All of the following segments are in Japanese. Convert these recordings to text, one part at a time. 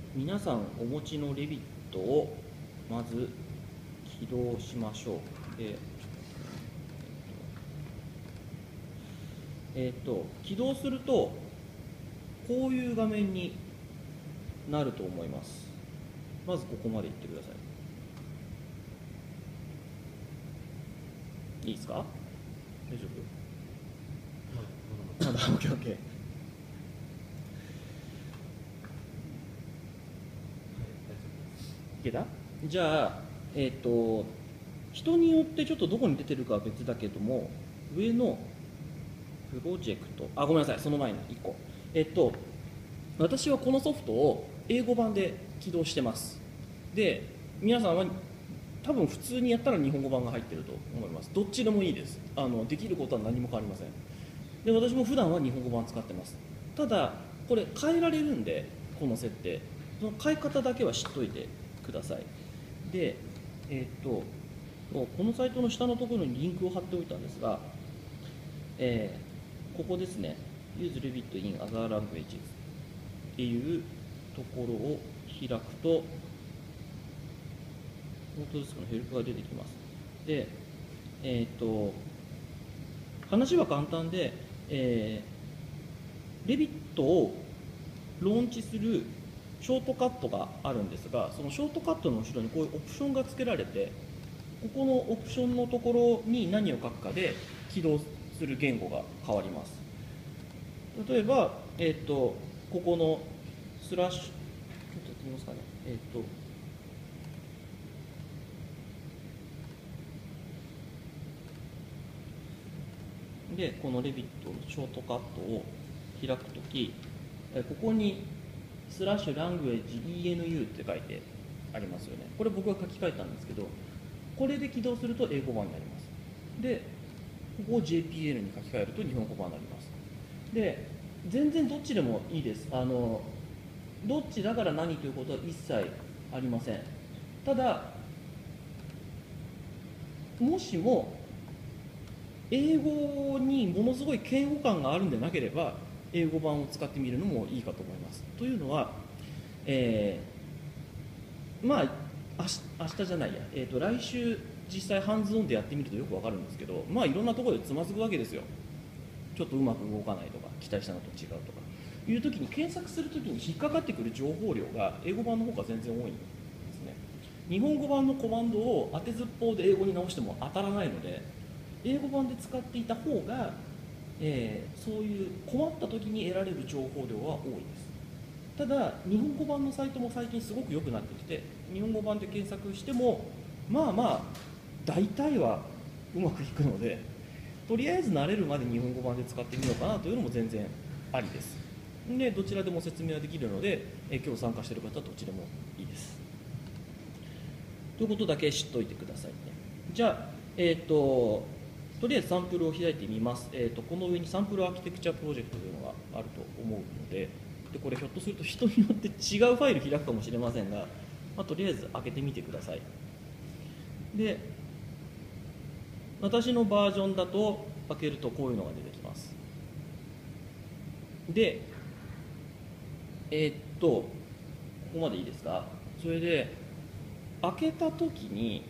皆さんお持ちのレビットをまず起動しましょう。起動するとこういう画面になると思います。まずここまで行ってください。いいですか？大丈夫？まだ OKOK。 いけた？じゃあ人によってちょっとどこに出てるかは別だけども、上のプロジェクト、ごめんなさい、その前に1個。私はこのソフトを英語版で起動してます。で、皆さんは多分普通にやったら日本語版が入ってると思います。どっちでもいいです。できることは何も変わりません。で、私も普段は日本語版使ってます。ただ、これ変えられるんで、この設定。その変え方だけは知っといてください。で、このサイトの下のところにリンクを貼っておいたんですが、ここですね、Use Revit in Other Languages っていうところを開くと、ノートデスクのヘルプが出てきます。で、話は簡単で、Revit をローンチするショートカットがあるんですが、そのショートカットの後ろにこういうオプションが付けられて、ここのオプションのところに何を書くかで起動する言語が変わります。例えば、ここのスラッシュ、ちょっとやってみますかね。で、このレビットのショートカットを開くとき、ここにスラッシュラングエッジ ENU って書いてありますよね。これ僕が書き換えたんですけど、これで起動すると英語版になります。で、ここを JPL に書き換えると日本語版になります。で、全然どっちでもいいです。どっちだから何ということは一切ありません。ただ、もしも英語にものすごい嫌悪感があるんでなければ、英語版を使ってみるのもいいかと思います。というのは、まあ、明日じゃないや、来週実際ハンズオンでやってみるとよくわかるんですけど、まあいろんなところでつまずくわけですよ。ちょっとうまく動かないとか、期待したのと違うとかいう時に、検索する時に引っかかってくる情報量が英語版の方が全然多いんですね。日本語版のコマンドを当てずっぽうで英語に直しても当たらないので、英語版で使っていた方が、そういう困った時に得られる情報量は多いです。ただ日本語版のサイトも最近すごく良くなってきて、日本語版で検索してもまあまあ大体はうまくいくので、とりあえず慣れるまで日本語版で使ってみようかなというのも全然ありです。で、どちらでも説明はできるので、今日参加している方はどっちでもいいです。ということだけ知っておいてくださいね。じゃあ、とりあえずサンプルを開いてみます。この上にサンプルアーキテクチャプロジェクトというのがあると思うので、これひょっとすると人によって違うファイル開くかもしれませんが、とりあえず開けてみてください。で、私のバージョンだと開けるとこういうのが出てきます。で、ここまでいいですか？それで、開けたときに、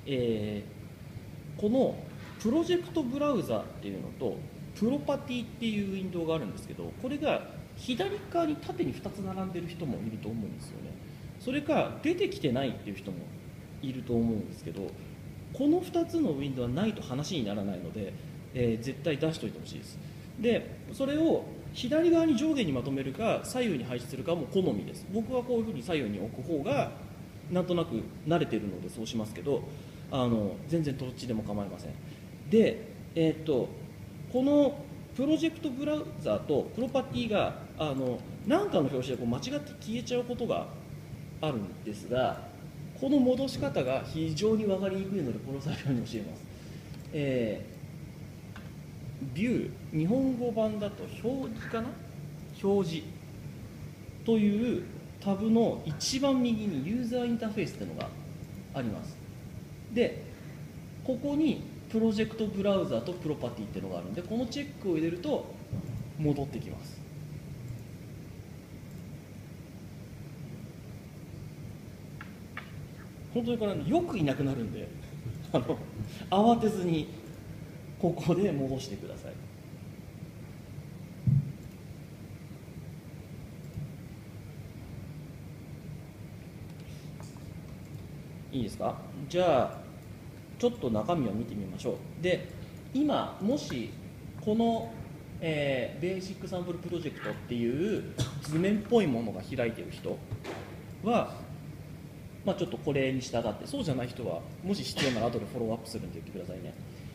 このプロジェクトブラウザっていうのとプロパティっていうウィンドウがあるんですけど、これが左側に縦に2つ並んでる人もいると思うんですよね。それか出てきてないっていう人もいると思うんですけど、この2つのウィンドウはないと話にならないので、絶対出しておいてほしいです。で、それを左側に上下にまとめるか左右に配置するかも好みです。僕はこういうふうに左右に置く方がなんとなく慣れてるのでそうしますけど、全然どっちでも構いません。で、このプロジェクトブラウザーとプロパティが何かの表紙で間違って消えちゃうことがあるんですが、この戻し方が非常に分かりにくいのでこの作業に教えます。ビュー、日本語版だと表示かな、表示というタブの一番右にユーザーインターフェースというのがあります。で、ここにプロジェクトブラウザとプロパティっていうのがあるんで、このチェックを入れると戻ってきます。 本当にこれよくいなくなるんで慌てずにここで戻してください。いいですか。じゃあちょっと中身を見てみましょう。で今もしこの、ベーシックサンプルプロジェクトっていう図面っぽいものが開いている人は、まあ、ちょっとこれに従って、そうじゃない人はもし必要なら後でフォローアップするんで言ってくださいね。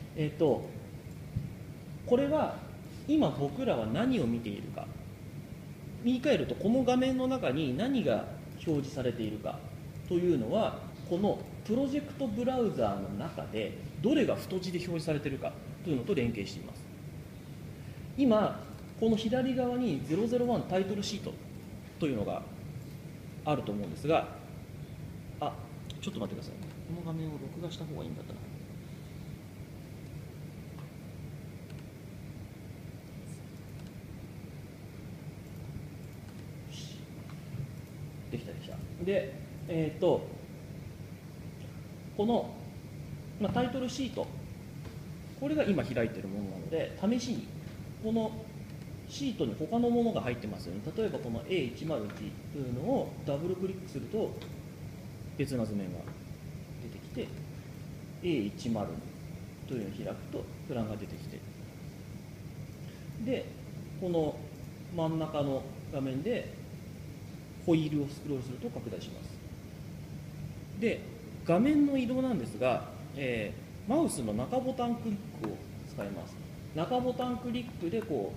これは今僕らは何を見ているか、言い換えるとこの画面の中に何が表示されているかというのは、このプロジェクトブラウザーの中でどれが太字で表示されているかというのと連携しています。今この左側に001タイトルシートというのがあると思うんですが、ちょっと待ってください。この画面を録画した方がいいんだったな。できたできた。で、この、タイトルシート、これが今開いているものなので、試しにこのシートに他のものが入ってますよね。例えばこの A101 というのをダブルクリックすると別な図面が出てきて、 A10 というのを開くとプランが出てきて、でこの真ん中の画面でホイールをスクロールすると拡大します。で画面の移動なんですが、マウスの中ボタンクリックを使います。中ボタンクリックでこ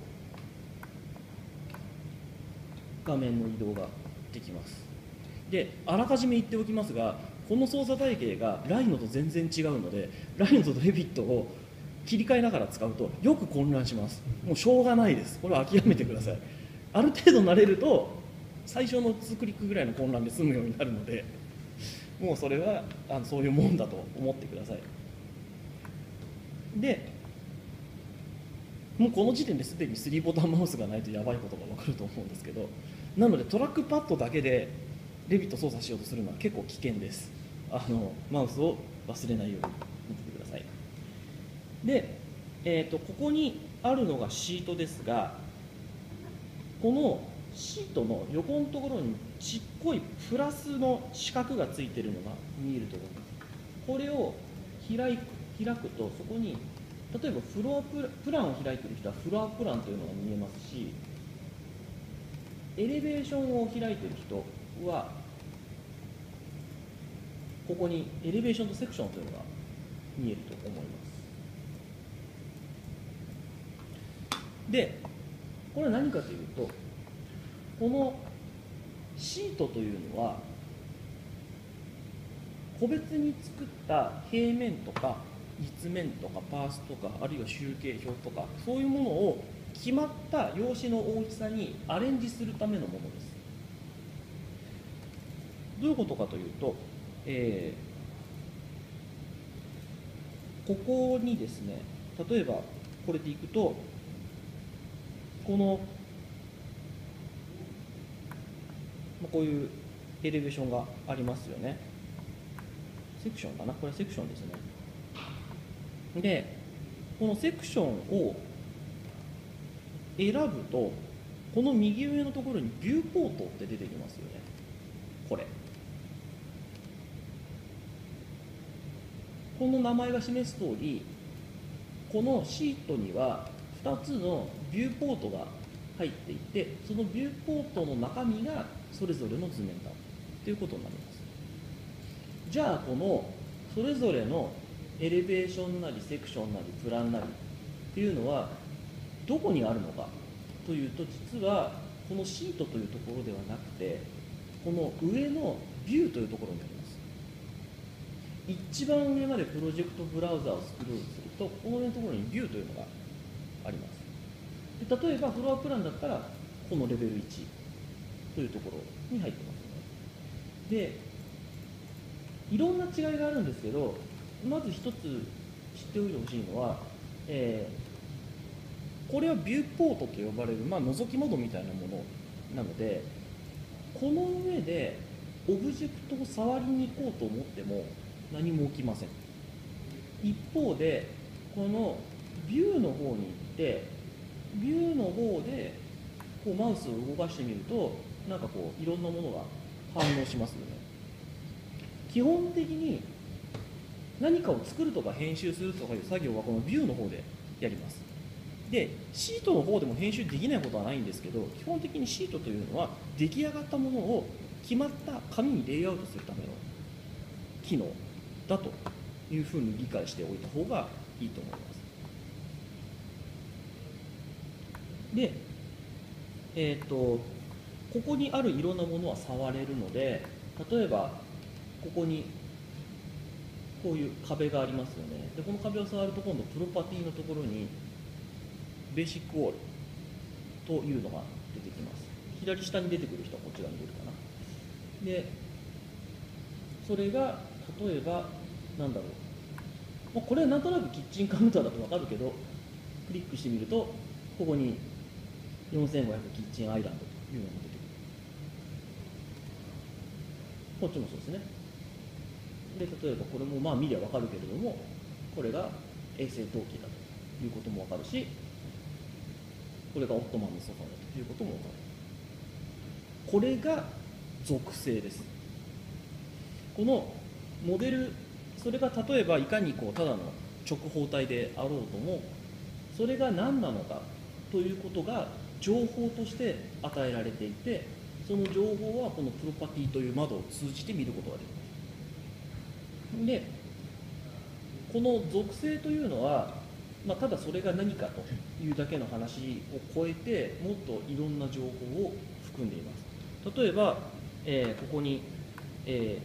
う画面の移動ができます。であらかじめ言っておきますが、この操作体系がライノと全然違うので、ライノとレビットを切り替えながら使うとよく混乱します。もうしょうがないです。これは諦めてください。ある程度慣れると最初の2クリックぐらいの混乱で済むようになるので、もうそれはそういうもんだと思ってください。でもうこの時点ですでに3ボタンマウスがないとやばいことが分かると思うんですけど、なのでトラックパッドだけでレビット操作しようとするのは結構危険です。マウスを忘れないように見ててください。で、ここにあるのがシートですが、このシートの横のところにちっこいプラスの四角がついているのが見えると思います。これを開くと、そこに例えばフロアプランを開いている人はフロアプランというのが見えますし、エレベーションを開いている人はここにエレベーションとセクションというのが見えると思います。でこれは何かというと、このシートというのは個別に作った平面とか立面とかパースとか、あるいは集計表とか、そういうものを決まった用紙の大きさにアレンジするためのものです。どういうことかというと、ここにですね、例えばこれでいくと、このこういうエレベーションがありますよね。セクションかな、これセクションですね。でこのセクションを選ぶと、この右上のところにビューポートって出てきますよね。この名前が示す通り、このシートには2つのビューポートが入っていて、そのビューポートの中身がそれぞれの図面だということになります。じゃあこのそれぞれのエレベーションなりセクションなりプランなりっていうのはどこにあるのかというと、実はこのシートというところではなくて、この上のビューというところにあります。一番上までプロジェクトブラウザーをスクロールすると、この上のところにビューというのがあります。で例えばフロアプランだったらこのレベル1というところに入ってますよね。でいろんな違いがあるんですけど、まず一つ知っておいてほしいのは、これはビューポートと呼ばれる、覗き窓みたいなものなので、この上でオブジェクトを触りに行こうと思っても何も起きません。一方でこのビューの方に行ってビューの方でこうマウスを動かしてみるとなんかこういろんなものが反応しますよね。基本的に何かを作るとか編集するとかいう作業はこのビューの方でやります。でシートの方でも編集できないことはないんですけど、基本的にシートというのは出来上がったものを決まった紙にレイアウトするための機能だというふうに理解しておいた方がいいと思います。で、ここにあるいろんなものは触れるので、例えばここにこういう壁がありますよね。でこの壁を触ると今度プロパティのところにベーシックウォールというのが出てきます。左下に出てくる人はこちらに出るかな。でそれが例えばなんだろう、これはなんとなくキッチンカウンターだと分かるけど、クリックしてみるとここに4500キッチンアイランドというのが出てくる。こっちもそうですね。で例えばこれもまあ見りゃ分かるけれども、これが衛星陶器だということも分かるし、これがオットマンのソファだということも分かる。これが属性です。このモデル、それが例えばいかにこうただの直方体であろうとも、それが何なのかということが情報として与えられていて、その情報はこのプロパティという窓を通じて見ることができます。でこの属性というのは、ただそれが何かというだけの話を超えて、もっといろんな情報を含んでいます。例えば、ここに、ベ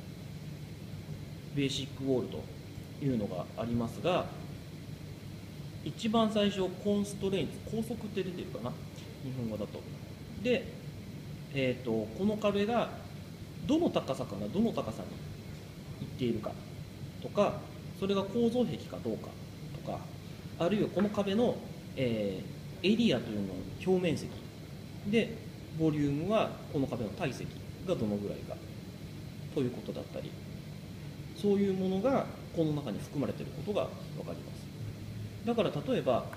ーシックウォールというのがありますが、一番最初コンストレインツ、拘束って出てるかな、日本語だと。で、この壁がどの高さからどの高さに行っているかとか、それが構造壁かどうかとか、あるいはこの壁の、エリアというのの表面積で、ボリュームはこの壁の体積がどのぐらいかということだったり、そういうものがこの中に含まれていることが分かります。だから例えば、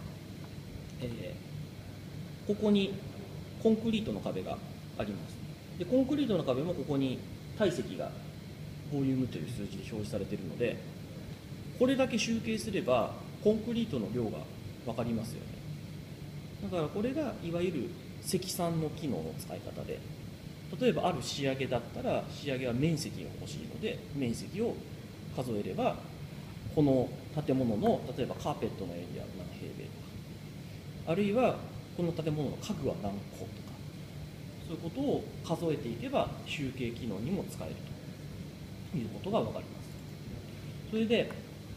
ここにコンクリートの壁があります。でコンクリートの壁もここに体積がボリュームという数字で表示されているので、これだけ集計すればコンクリートの量が分かりますよね。だからこれがいわゆる積算の機能の使い方で、例えばある仕上げだったら仕上げは面積が欲しいので面積を数えれば、この建物の例えばカーペットのエリアは何平米とか、あるいはこの建物の家具は何個とか、そういうことを数えていけば集計機能にも使えるということが分かります。それで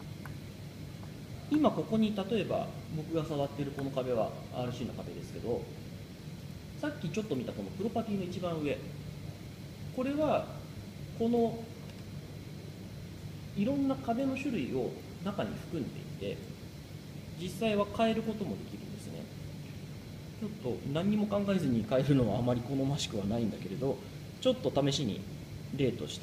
今ここに例えば僕が触っているこの壁は RC の壁ですけど、さっきちょっと見たこのプロパティの一番上、これはこのいろんな壁の種類を中に含んでいて、実際は変えることもできるんですね。ちょっと何にも考えずに変えるのはあまり好ましくはないんだけれど、ちょっと試しに例として、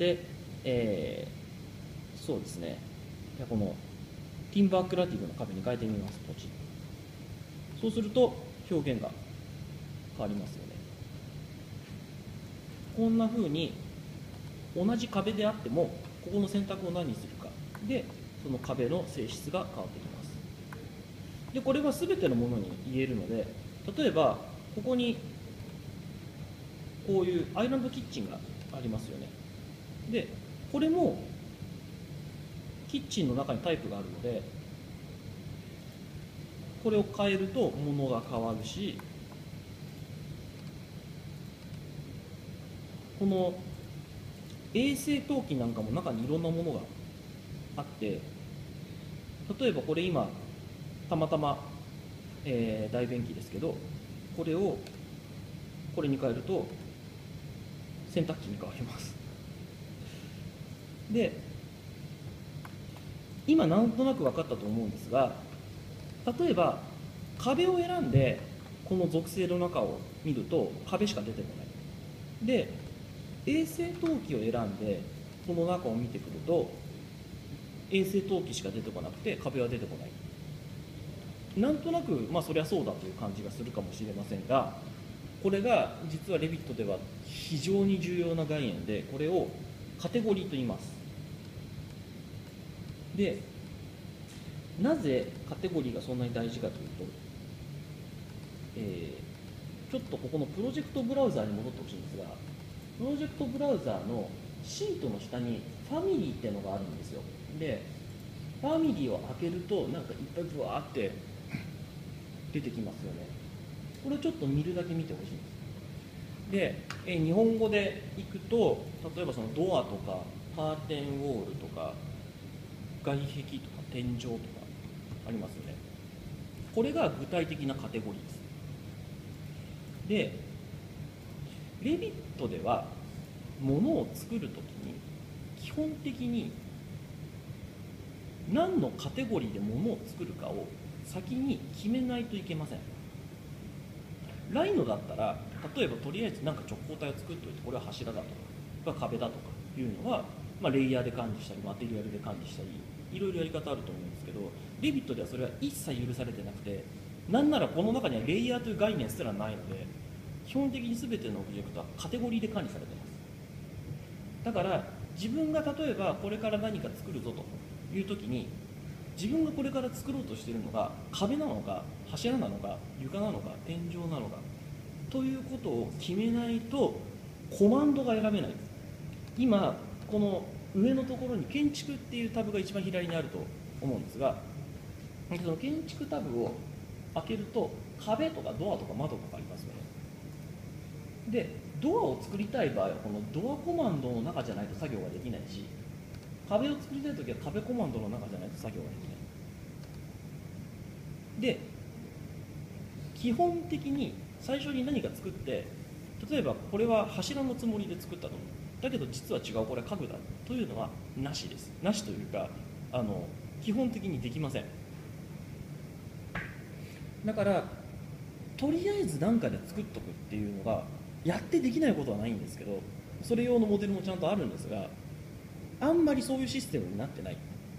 そうですね、じゃこのティンバークラティブの壁に変えてみます。ポチッ。そうすると表現が変わりますよね。こんな風に同じ壁であっても、ここの選択を何にするかでその壁の性質が変わってきます。でこれは全てのものに言えるので、例えばここにこういうアイランドキッチンがありますよね。でこれもキッチンの中にタイプがあるので、これを変えると物が変わるし、この衛生陶器なんかも中にいろんなものがあって、例えばこれ今たまたま、大便器ですけど、これをこれに変えると洗濯機に変わります。で今なんとなく分かったと思うんですが、例えば壁を選んでこの属性の中を見ると壁しか出てこない。で、 衛生陶器を選んでこの中を見てくると衛生陶器しか出てこなくて壁は出てこない。なんとなくまあそりゃそうだという感じがするかもしれませんが、これが実はレビットでは非常に重要な概念で、これをカテゴリーと言います。で、なぜカテゴリーがそんなに大事かというと、ちょっとここのプロジェクトブラウザーに戻ってほしいんですが、プロジェクトブラウザーのシートの下にファミリーっていうのがあるんですよ。で、ファミリーを開けるとなんかいっぱいブワーって出てきますよね。これをちょっと見るだけ見てほしいんです。で、日本語でいくと、例えばそのドアとかカーテンウォールとか外壁とか天井とかありますよね。これが具体的なカテゴリーです。で、レビットでは物を作るときに基本的に何のカテゴリーで物を作るかを先に決めないといけません。ライノだったら、例えばとりあえずなんか直方体を作っておいて、これは柱だとか壁だとかいうのは、まあ、レイヤーで管理したりマテリアルで管理したりいろいろやり方あると思うんですけど、レビットではそれは一切許されてなくて、なんならこの中にはレイヤーという概念すらないので、基本的に全てのオブジェクトはカテゴリーで管理されています。だから自分が例えばこれから何か作るぞという時に、自分がこれから作ろうとしているのが壁なのか柱なのか床なのか天井なのかということを決めないとコマンドが選べない。今この上のところに建築っていうタブが一番左にあると思うんですが、その建築タブを開けると壁とかドアとか窓とかありますよね。で、ドアを作りたい場合はこのドアコマンドの中じゃないと作業ができないし、壁を作りたいときは壁コマンドの中じゃないと作業ができない。で、基本的に最初に何か作って、例えばこれは柱のつもりで作ったと、だけど実は違う、これは家具だというのはなしです。なしというか、基本的にできません。だからとりあえず何かで作っとくっていうのがやってできないことはないんですけど、それ用のモデルもちゃんとあるんですが、あんまりそういうシステムになってない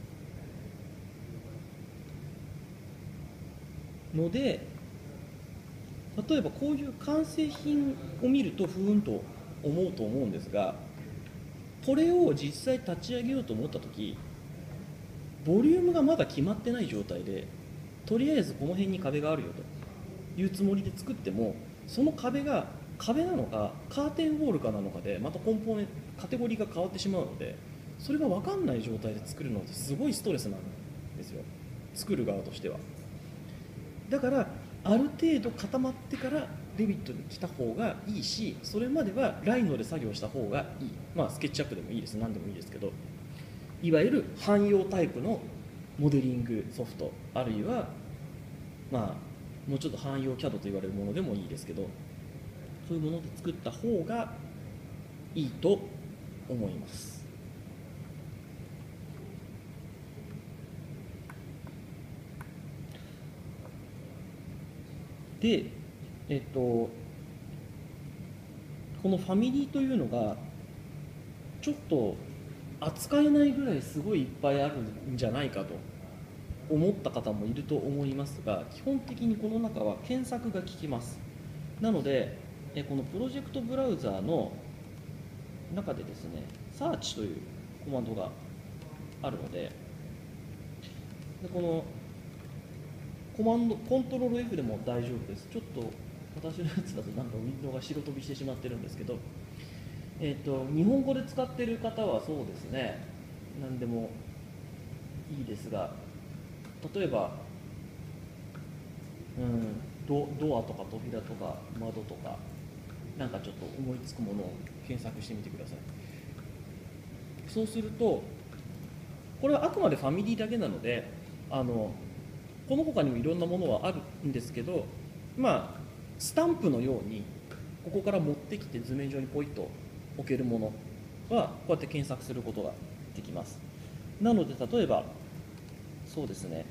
ので、例えばこういう完成品を見るとふーんと思うと思うんですが、これを実際立ち上げようと思った時、ボリュームがまだ決まってない状態で、とりあえずこの辺に壁があるよというつもりで作っても、その壁が壁なのかカーテンウォールかなのかでまたコンポーネントカテゴリーが変わってしまうので、それが分かんない状態で作るのってすごいストレスなんですよ、作る側としては。だからある程度固まってからレビットに来た方がいいし、それまではライノで作業した方がいい。まあスケッチアップでもいいです、何でもいいですけど、いわゆる汎用タイプのモデリングソフト、あるいはまあもうちょっと汎用 CAD と言われるものでもいいですけど、そういうもので作った方がいいと思います。で、このファミリーというのがちょっと扱えないぐらいすごいいっぱいあるんじゃないかと思った方もいると思いますが、基本的にこの中は検索が効きます。なのでこのプロジェクトブラウザーの中でですね、サーチというコマンドがあるので、このコマンドコントロール F でも大丈夫です。ちょっと私のやつだとなんかウィンドウが白飛びしてしまってるんですけど、日本語で使ってる方はそうですね、何でもいいですが、例えば、ドアとか扉とか窓とか、なんかちょっと思いつくものを検索してみてください。そうすると、これはあくまでファミリーだけなので、この他にもいろんなものはあるんですけど、まあスタンプのようにここから持ってきて図面上にポイッと置けるものはこうやって検索することができます。なので例えばそうですね、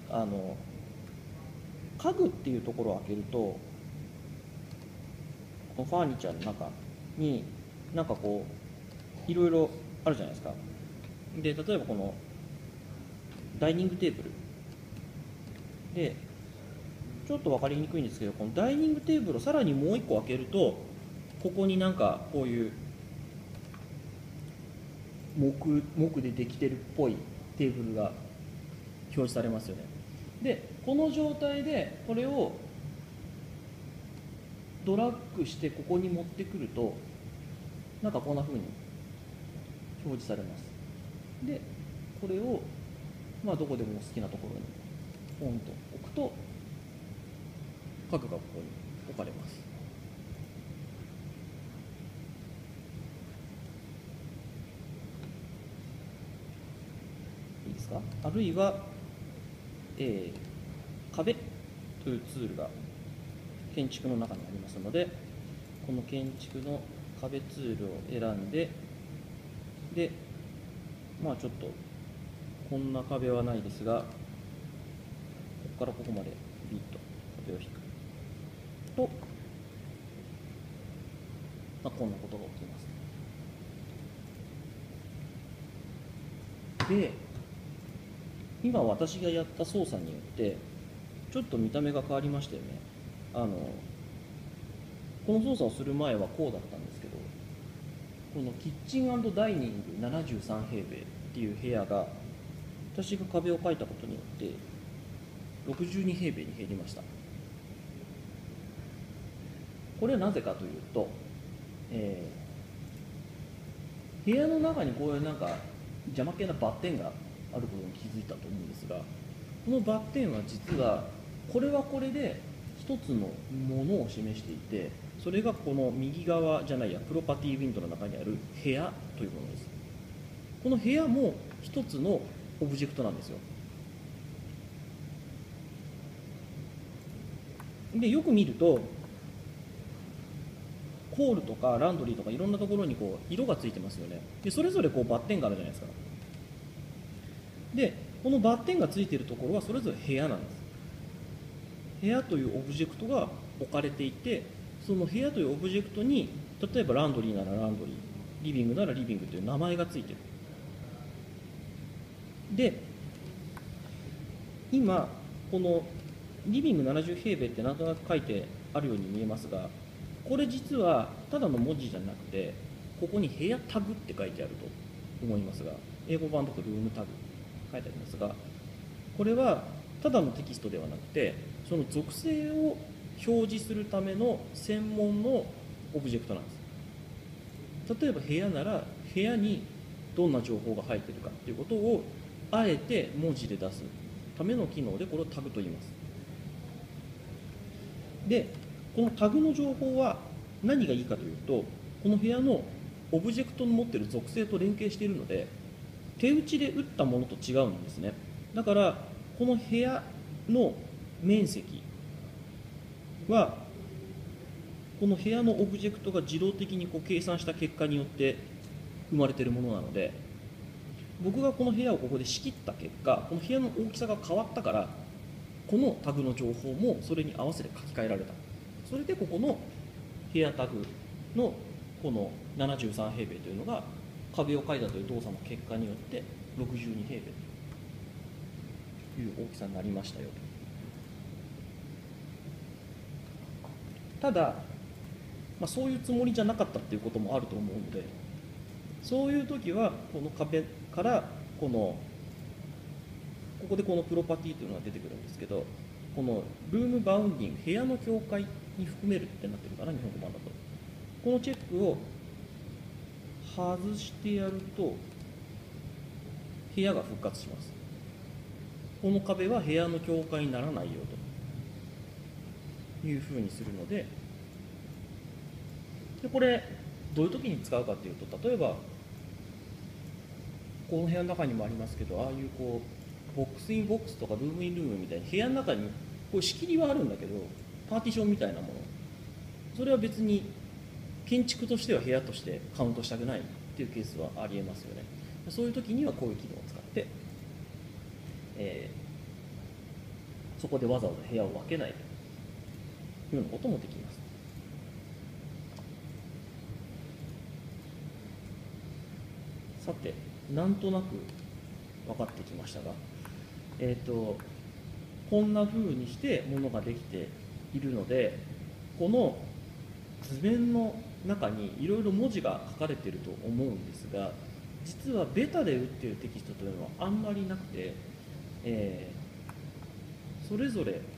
家具っていうところを開けると、このファーニチャーの中になんかこいろいろあるじゃないですか。で例えばこのダイニングテーブルで、ちょっと分かりにくいんですけど、このダイニングテーブルをさらにもう1個開けると、ここになんかこういう木でできてるっぽいテーブルが表示されますよね。でこの状態でこれをドラッグしてここに持ってくると、なんかこんな風に表示されます。でこれをまあどこでも好きなところにポンと置くと、家具がここに置かれます。いいですか。あるいは、壁というツールが建築の中にありますので、この建築の壁ツールを選んで、でまあちょっとこんな壁はないですが、ここからここまでビッと壁を引くと、まあ、こんなことが起きます。で今私がやった操作によってちょっと見た目が変わりましたよね。この操作をする前はこうだったんですけど、このキッチン&ダイニング73平米っていう部屋が、私が壁を描いたことによって62平米に減りました。これはなぜかというと、部屋の中にこういうなんか邪魔系なバッテンがあることに気づいたと思うんですが、このバッテンは実はこれはこれで一つのものを示していて、それがこの右側じゃないや、プロパティウィンドウの中にある部屋というものです。この部屋も一つのオブジェクトなんですよ。でよく見ると、ホールとかランドリーとかいろんなところにこう色がついてますよね。でそれぞれこうバッテンがあるじゃないですか。でこのバッテンがついているところはそれぞれ部屋なんです。部屋というオブジェクトが置かれていて、その部屋というオブジェクトに例えばランドリーならランドリー、リビングならリビングという名前がついている。で今このリビング70平米ってなんとなく書いてあるように見えますが、これ実はただの文字じゃなくて、ここに部屋タグって書いてあると思いますが、英語版だとルームタグ書いてありますが、これはただのテキストではなくて、その属性を表示するための専門のオブジェクトなんです。例えば部屋なら、部屋にどんな情報が入っているかということをあえて文字で出すための機能で、これをタグと言います。でこのタグの情報は何がいいかというと、この部屋のオブジェクトの持っている属性と連携しているので、手打ちで打ったものと違うんですね。だからこの部屋の面積はこの部屋のオブジェクトが自動的にこう計算した結果によって生まれているものなので、僕がこの部屋をここで仕切った結果、この部屋の大きさが変わったから、このタグの情報もそれに合わせて書き換えられた。それでここの部屋タグのこの73平米というのが壁を描いたという動作の結果によって62平米という大きさになりましたよ。ただ、そういうつもりじゃなかったっていうこともあると思うので、そういう時はこの壁からここでこのプロパティというのが出てくるんですけど、このルームバウンディング、部屋の境界に含めるってなってるかな、日本語版だと。このチェックを外してやると部屋が復活します。この壁は部屋の境界にならないよというふうにするので、これどういう時に使うかというと、例えばこの部屋の中にもありますけど、ああいうこうボックスインボックスとかルームインルームみたいに部屋の中にこう仕切りはあるんだけど、パーティションみたいなもの、それは別に建築としては部屋としてカウントしたくないっていうケースはありえますよね。そういう時にはこういう機能を使って、そこでわざわざ部屋を分けないというようなこともできます。 さてなんとなく分かってきましたが、こんな風にしてものができているので、この図面の中にいろいろ文字が書かれていると思うんですが、実はベタで打っているテキストというのはあんまりなくて、それぞれ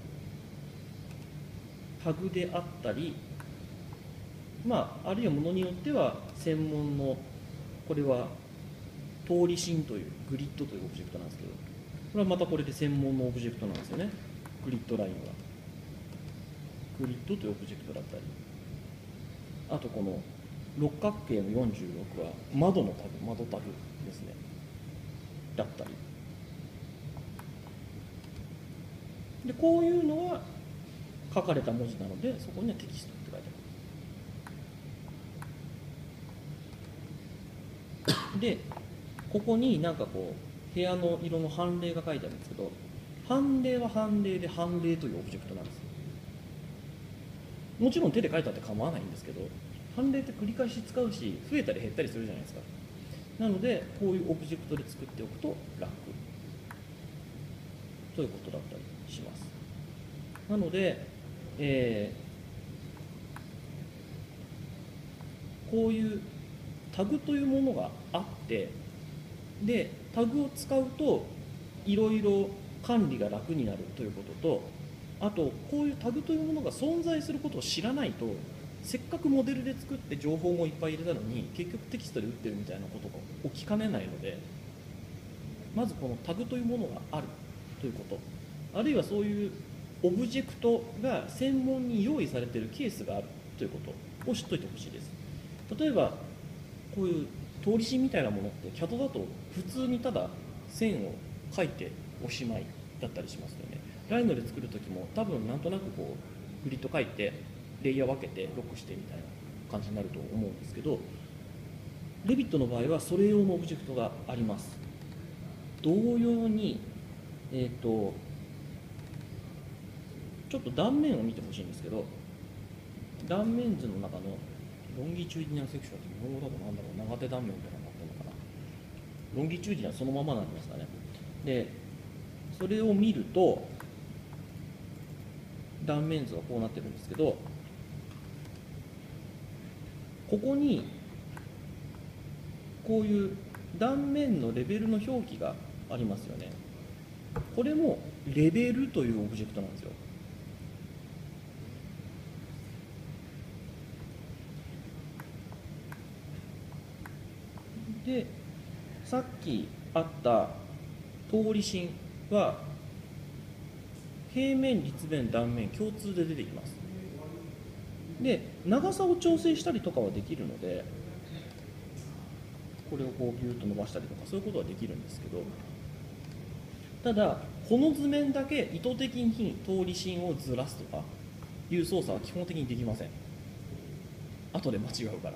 タグであったり、あるいはものによっては専門の、これは通り芯というグリッドというオブジェクトなんですけど、これはまたこれで専門のオブジェクトなんですよね。グリッドラインはグリッドというオブジェクトだったり、あとこの六角形の46は窓のタグ、窓タグですね、だったりで、こういうのは書かれた文字なので、そこにはテキストって書いてある。で、ここになんかこう部屋の色の判例が書いてあるんですけど、判例は判例で判例というオブジェクトなんです。もちろん手で書いたって構わないんですけど、判例って繰り返し使うし、増えたり減ったりするじゃないですか。なのでこういうオブジェクトで作っておくと楽ということだったりします。なので、こういうタグというものがあって、でタグを使うといろいろ管理が楽になるということと、あとこういうタグというものが存在することを知らないと、せっかくモデルで作って情報もいっぱい入れたのに結局テキストで打ってるみたいなことが起きかねないので、まずこのタグというものがあるということ、あるいはそういうオブジェクトが専門に用意されているケースがあるということを知っておいてほしいです。例えばこういう通り芯みたいなものって CAD だと普通にただ線を描いておしまいだったりしますよね。ライノで作る時も多分なんとなくこうグリッド描いてレイヤー分けてロックしてみたいな感じになると思うんですけど、レビットの場合はそれ用のオブジェクトがあります。同様に、ちょっと断面を見てほしいんですけど、断面図の中のロンギチューディナルセクションって日本語だとなんだろう、長手断面みたいなのがあってるのかな。ロンギチューディナルそのままになりますかね。でそれを見ると断面図はこうなってるんですけど、ここにこういう断面のレベルの表記がありますよね。これもレベルというオブジェクトなんですよ。でさっきあった通り芯は平面、立面、断面共通で出てきます。で長さを調整したりとかはできるので、これをこうビューッと伸ばしたりとかそういうことはできるんですけど、ただこの図面だけ意図的に通り芯をずらすとかいう操作は基本的にできません。後で間違うから。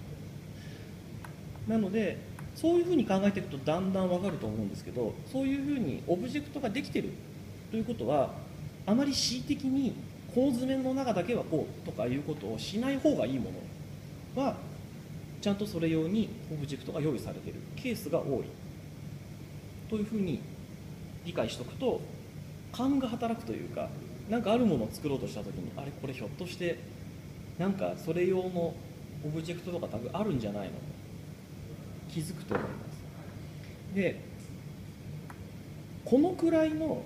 なのでそういうふうに考えていくとだんだん分かると思うんですけど、そういうふうにオブジェクトができてるということは、あまり恣意的にこの図面の中だけはこうとかいうことをしない方がいいものは、ちゃんとそれ用にオブジェクトが用意されているケースが多いというふうに理解しておくと、勘が働くというか、何かあるものを作ろうとした時に、あれこれひょっとしてなんかそれ用のオブジェクトとかタグあるんじゃないのと気づくと思います。でこのくらいの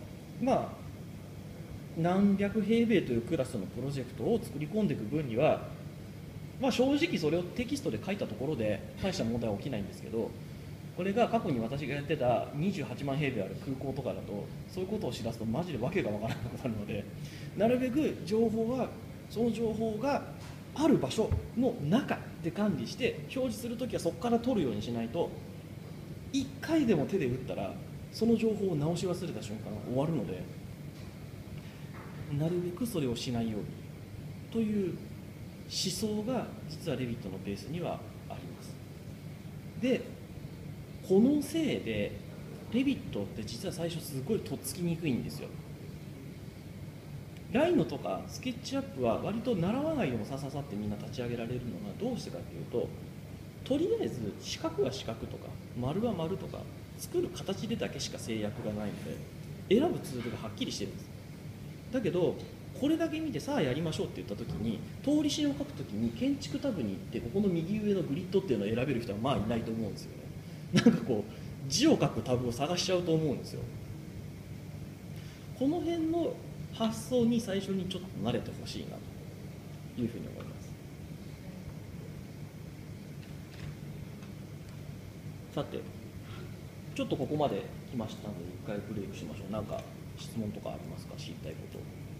何百平米というクラスのプロジェクトを作り込んでいく分には、正直それをテキストで書いたところで大した問題は起きないんですけど、これが過去に私がやってた28万平米ある空港とかだと、そういうことを知らすとマジで訳がわからなくなるので、なるべく情報はその情報がある場所の中で管理して表示するときはそこから取るようにしないと、1回でも手で打ったらその情報を直し忘れた瞬間終わるので、なるべくそれをしないようにという思想が実はレビットのベースにはあります。でこのせいでレビットって実は最初すごいとっつきにくいんですよ。ライノとかスケッチアップは割と習わないでもさささってみんな立ち上げられるのがどうしてかっていうと、 とりあえず四角は四角とか丸は丸とか作る形でだけしか制約がないので選ぶツールがはっきりしてるんです。だけどこれだけ見てさあやりましょうって言った時に通り紙を書く時に建築タブに行ってここの右上のグリッドっていうのを選べる人はまあいないと思うんですよね。なんかこう字を書くタブを探しちゃうと思うんですよ。この辺の発想に最初にちょっと慣れてほしいなというふうに思います。さてちょっとここまで来ましたので一回ブレイクしましょう。なんか質問とかありますか？知りたいこと。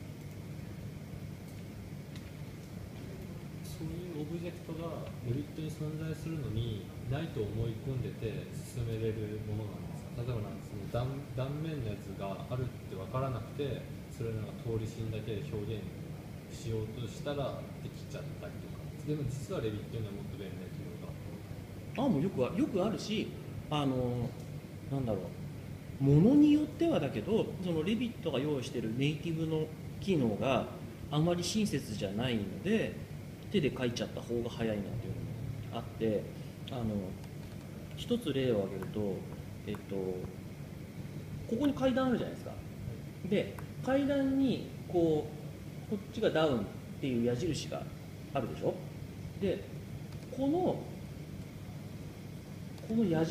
そういうオブジェクトがグリッドに存在するのにないと思い込んでて進めれるものなんですか？例えばなんかその断面のやつがあるって分からなくてそれなんか通り芯だけで表現しようとしたらできちゃったりとか、でも実はレビっていうのはもっと便利な機能がもうよくあるし、なんだろう、ものによってはだけどそのレビットが用意しているネイティブの機能があまり親切じゃないので手で書いちゃった方が早いなっていうのもあって、一つ例を挙げると、ここに階段あるじゃないですか。で階段にこっちがダウンっていう矢印があるでしょ。でこの矢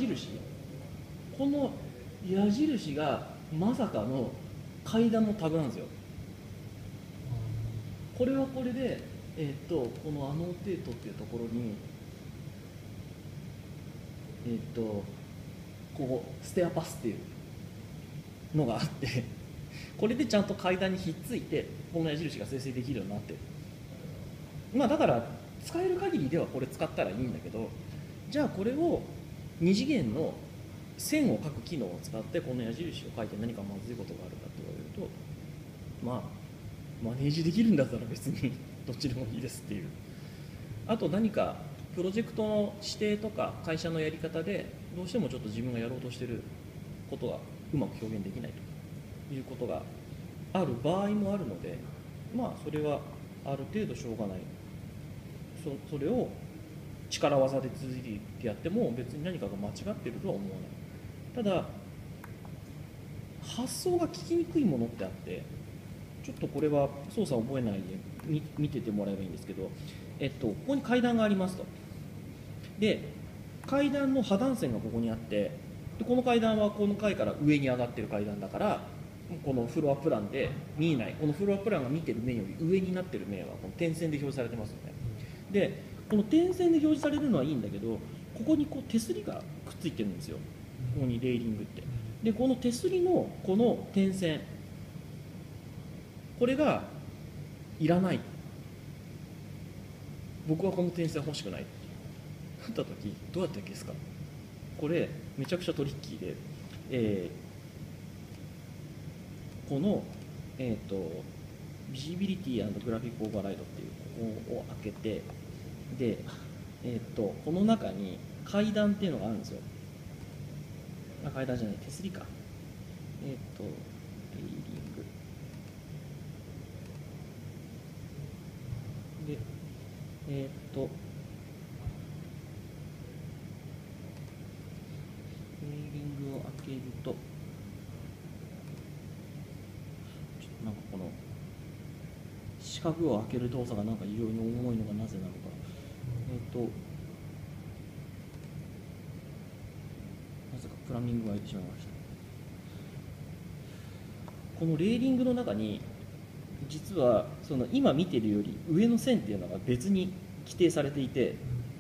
印がまさかの階段のタグなんですよ。これはこれで、このアノーテートっていうところに、ここステアパスっていうのがあってこれでちゃんと階段にひっついてこの矢印が生成できるようになってる。まあだから使える限りではこれ使ったらいいんだけど、じゃあこれを2次元の線を描く機能を使ってこの矢印を書いて何かまずいことがあるかって言われると、まあマネージできるんだったら別にどっちでもいいですっていう。あと何かプロジェクトの指定とか会社のやり方でどうしてもちょっと自分がやろうとしてることがうまく表現できないということがある場合もあるので、まあそれはある程度しょうがない。それを力技で続いてやっても別に何かが間違ってるとは思わない。ただ発想が聞きにくいものってあって、ちょっとこれは操作を覚えないで見ててもらえばいいんですけど、ここに階段がありますと。で階段の破断線がここにあって、でこの階段はこの階から上に上がってる階段だから、このフロアプランで見えない、このフロアプランが見てる面より上になってる面はこの点線で表示されてますよね。でこの点線で表示されるのはいいんだけど、ここにこう手すりがくっついてるんですよ。ここにレーリングって。でこの手すりのこの点線、これがいらない、僕はこの点線欲しくないってなった時どうやって消すか。これめちゃくちゃトリッキーで、この、ビジビリティ&グラフィックオーバーライドっていうここを開けて、で、この中に階段っていうのがあるんですよ。階段じゃない、手すりか。レーリングで、レーリングを開けると、なんかこの四角を開ける動作がなんか異様に重いのがなぜなのか。なぜかプラミングが開いてしまいました。このレーリングの中に実はその今見てるより上の線っていうのが別に規定されていて、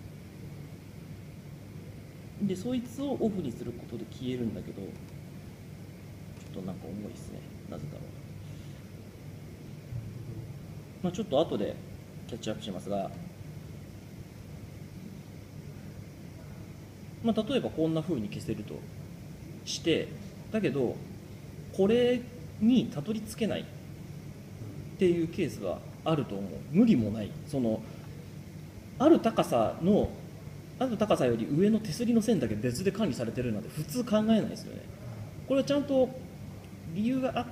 でそいつをオフにすることで消えるんだけど、ちょっとなんか重いですね。なぜだろう。まあ、ちょっと後でキャッチアップしますが、まあ、例えばこんな風に消せるとして、だけどこれにたどり着けないっていうケースはあると思う。無理もない。そのある高さより上の手すりの線だけ別で管理されてるなんて普通考えないですよね。これはちゃんと理由があって、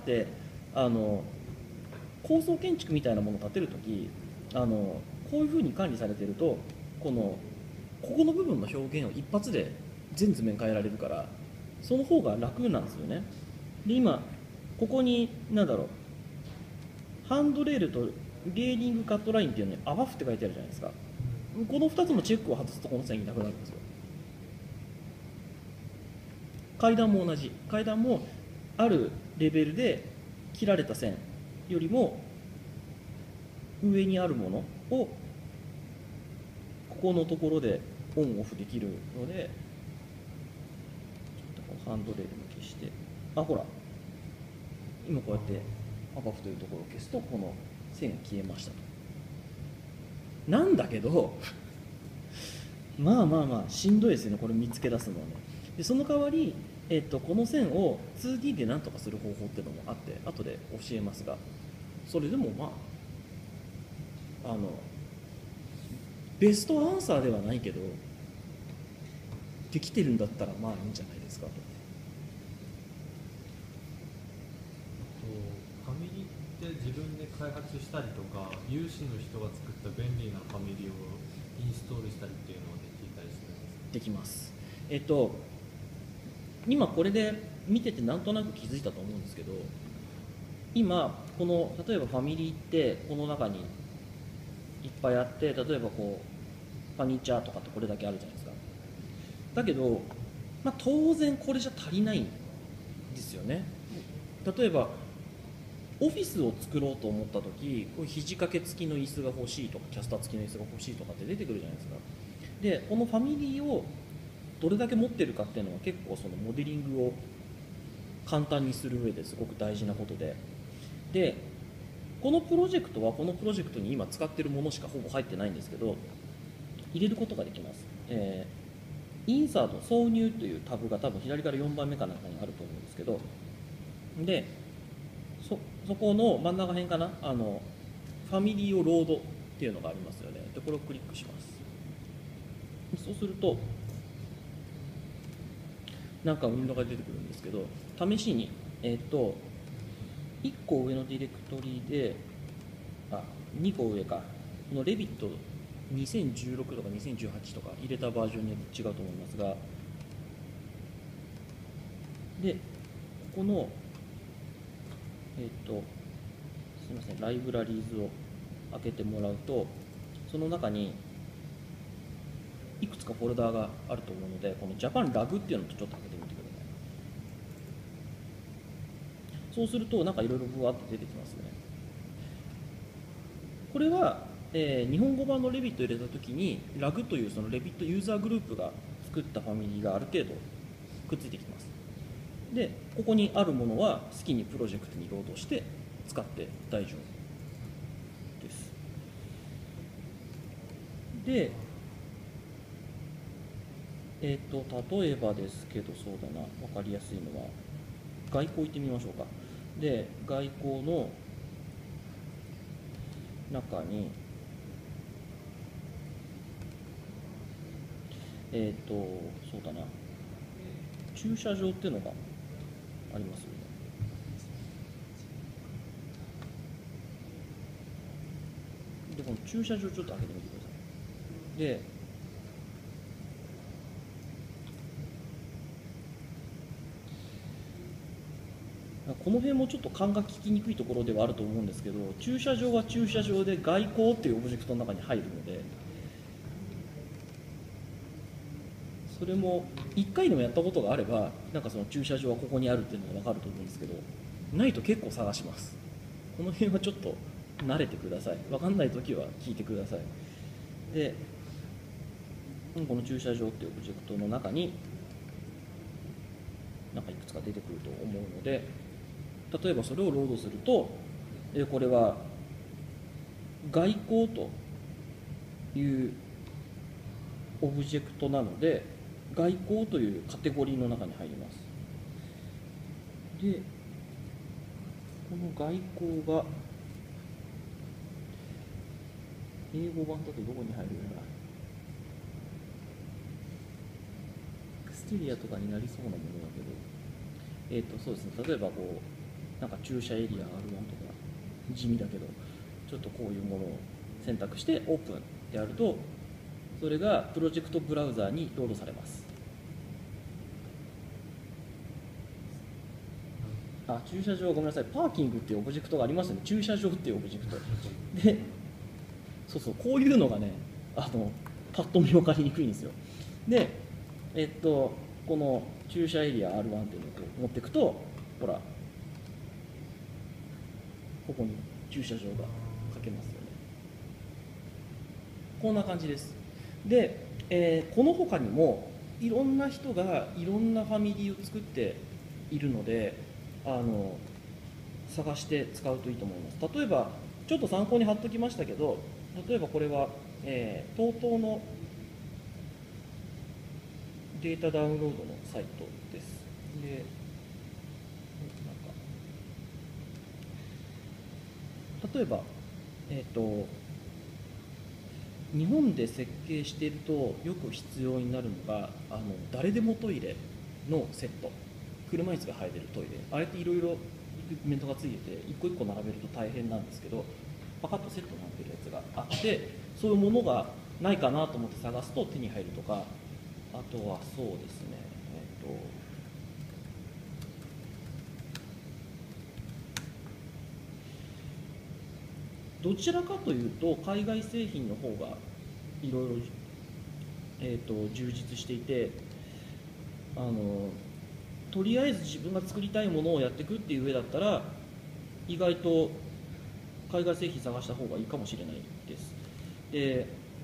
高層建築みたいなものを建てるとき、こういうふうに管理されてると、このここの部分の表現を一発で全図面変えられるから、その方が楽なんですよね。で今ここに何だろう、ハンドレールとレーリングカットラインっていうのにアバフって書いてあるじゃないですか。この2つのチェックを外すとこの線いなくなるんですよ。階段も同じ、階段もあるレベルで切られた線よりも上にあるものをここのところでオンオフできるので、ちょっとこのハンドレールも消して、あ、ほら今こうやってアバフというところを消すとこの線が消えましたと。なんだけどまあしんどいですよね、これ見つけ出すのはね。でその代わり、この線を 2D で何とかする方法っていうのもあって後で教えますが、それでもベストアンサーではないけどできてるんだったらまあいいんじゃないですかと。 ファミリーって自分で開発したりとか、有志の人が作った便利なファミリーをインストールしたりっていうのはできたりするんですか？ できます。今これで見ててなんとなく気づいたと思うんですけど、今この例えばファミリーってこの中にいっぱいあって、例えばこうファニチャーとかってこれだけあるじゃないですか。だけど、当然これじゃ足りないんですよね。例えばオフィスを作ろうと思った時、こう肘掛け付きの椅子が欲しいとかキャスター付きの椅子が欲しいとかって出てくるじゃないですか。でこのファミリーをどれだけ持ってるかっていうのは結構そのモデリングを簡単にする上ですごく大事なことで、このプロジェクトはこのプロジェクトに今使ってるものしかほぼ入ってないんですけど、入れることができます。インサート挿入というタブが多分左から4番目かなんかにあると思うんですけど、でそこの真ん中辺かな、ファミリーをロードっていうのがありますよね。でこれをクリックします。そうするとなんかウィンドウが出てくるんですけど、試しに1個上のディレクトリで、2個上か、このレビット2016とか2018とか入れたバージョンによって違うと思いますが、でここのすみません、ライブラリーズを開けてもらうと、その中にいくつかフォルダーがあると思うので、この Japan ラグっていうのとちょっと開けてみてください。そうするとなんかいろいろブワーって出てきますね。これは、日本語版のレビット入れたときにラグというそのレビットユーザーグループが作ったファミリーがある程度くっついてきます。でここにあるものは好きにプロジェクトにロードして使って大丈夫です。で例えばですけど、そうだな、分かりやすいのは外交行ってみましょうか。で外交の中にそうだな、駐車場っていうのがありますよね。でこの駐車場ちょっと開けてみてください。でこの辺もちょっと勘が聞きにくいところではあると思うんですけど、駐車場は駐車場で外交っていうオブジェクトの中に入るので、それも1回でもやったことがあればなんかその駐車場はここにあるっていうのが分かると思うんですけど、ないと結構探します。この辺はちょっと慣れてください。分かんないときは聞いてください。でこの駐車場っていうオブジェクトの中になんかいくつか出てくると思うので、例えばそれをロードすると、これは外交というオブジェクトなので外交というカテゴリーの中に入ります。でこの外交が英語版だとどこに入るような、エクステリアとかになりそうなものだけど、そうですね、例えばこうなんか駐車エリア R1 とか地味だけどちょっとこういうものを選択してオープンでやるとそれがプロジェクトブラウザーにロードされます。駐車場、ごめんなさい、パーキングっていうオブジェクトがありますよね。駐車場っていうオブジェクトで、そうそう、こういうのがね、パッと見分かりにくいんですよ。で、この駐車エリア R1 っていうのを持っていくと、ほら、ここに駐車場が書けますよね。こんな感じです。で、この他にもいろんな人がいろんなファミリーを作っているので、探して使うといいと思います。例えばちょっと参考に貼っときましたけど、例えばこれは、TOTO のデータダウンロードのサイトです。で、例えば、日本で設計しているとよく必要になるのが誰でもトイレのセット、車椅子が入れるトイレ、あれっていろいろエクイプメントがついてて一個一個並べると大変なんですけど、パカッとセットになってるやつがあって、そういうものがないかなと思って探すと手に入るとか、あとはそうですね、どちらかというと海外製品の方がいろいろ充実していて、とりあえず自分が作りたいものをやっていくっていう上だったら意外と海外製品探した方がいいかもしれないです。で、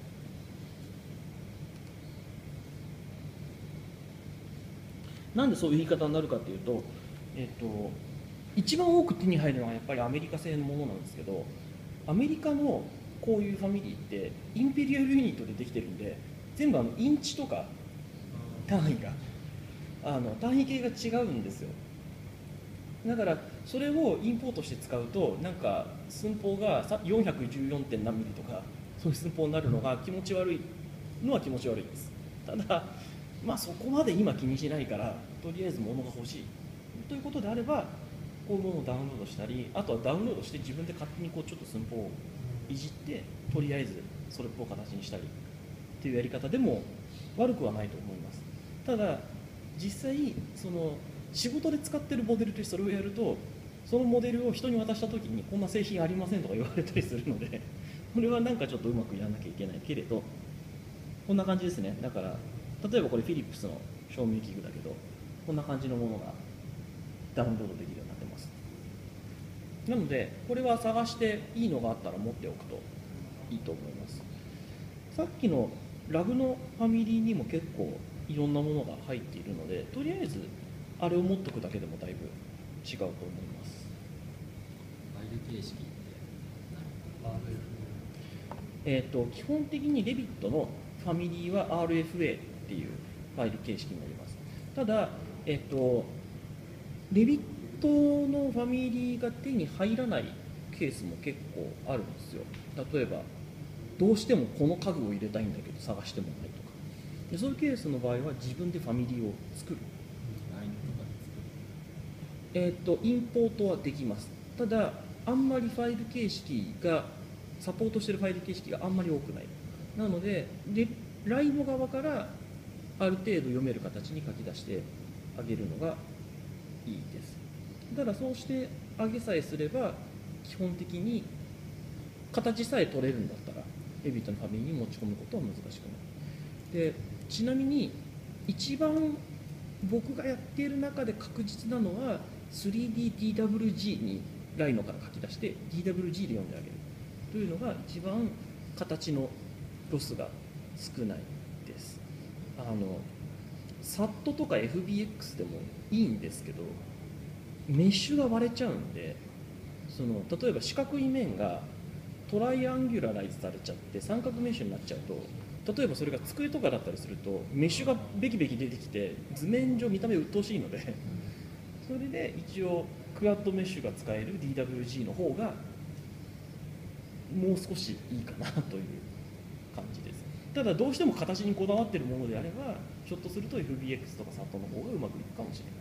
なんでそういう言い方になるかっていうと、一番多く手に入るのはやっぱりアメリカ製のものなんですけど、アメリカのこういうファミリーってインペリアルユニットでできてるんで、全部インチとか単位が単位系が違うんですよ。だからそれをインポートして使うとなんか寸法が 414. 点何ミリとかそういう寸法になるのが気持ち悪いのは気持ち悪いです。ただまあそこまで今気にしないからとりあえず物が欲しいということであればこういうものをダウンロードしたり、あとはダウンロードして自分で勝手にこうちょっと寸法をいじってとりあえずそれっぽい形にしたりっていうやり方でも悪くはないと思います。ただ実際その仕事で使ってるモデルとしてそれをやると、そのモデルを人に渡した時にこんな製品ありませんとか言われたりするので、これはなんかちょっとうまくやらなきゃいけないけれど、こんな感じですね。だから例えばこれフィリップスの照明器具だけど、こんな感じのものがダウンロードできるようになってます。なのでこれは探していいのがあったら持っておくといいと思います。さっきのラグのファミリーにも結構いろんなものが入っているので、とりあえずあれを持っておくだけでもだいぶ違うと思います。 ファイル形式って基本的にレビットのファミリーは RFA っていうファイル形式になります。ただ、レビットのファミリーが手に入らないケースも結構あるんですよ。例えばどうしてもこの家具を入れたいんだけど探してもないとか、でそういうケースの場合は自分でファミリーを作る。インポートはできます。ただあんまりファイル形式がサポートしているファイル形式があんまり多くない。なのでライノ側からある程度読める形に書き出してあげるのがいいです。ただそうしてあげさえすれば基本的に形さえ取れるんだったらレビットのファミリーに持ち込むことは難しくない。でちなみに一番僕がやっている中で確実なのは 3DDWG にライノから書き出して DWG で読んであげるというのが一番形のロスが少ないです。SAT とか FBX でもいいんですけど、メッシュが割れちゃうんで、例えば四角い面がトライアンギュラライズされちゃって三角メッシュになっちゃうと、例えばそれが机とかだったりするとメッシュがベキベキ出てきて図面上見た目鬱陶しいので、それで一応クワッドメッシュが使える DWG の方がもう少しいいかなという感じです。ただどうしても形にこだわっているものであればひょっとすると FBX とか SAT の方がうまくいくかもしれない。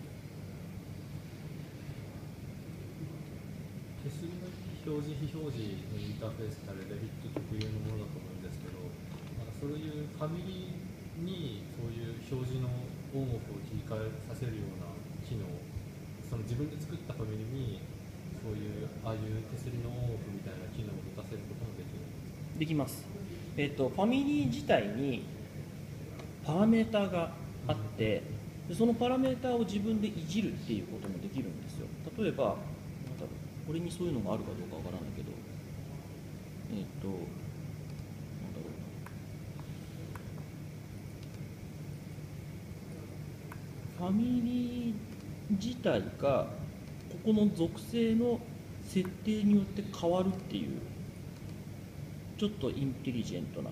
消す表示非表示のインターフェースってあれレビット特有のものだと思うんですけど、なんかそういうファミリーにそういう表示のオンオフを切り替えさせるような機能、その自分で作ったファミリーにそういうああいう手すりのオンオフみたいな機能を持たせることもできるんですか？ できます。ファミリー自体にパラメーターがあって、でそのパラメーターを自分でいじるっていうこともできるんですよ。例えば、なんだろう、これにそういうのがあるかどうかわからないけど、なんだろうな、ファミリー自体がここの属性の設定によって変わるっていう、ちょっとインテリジェントな、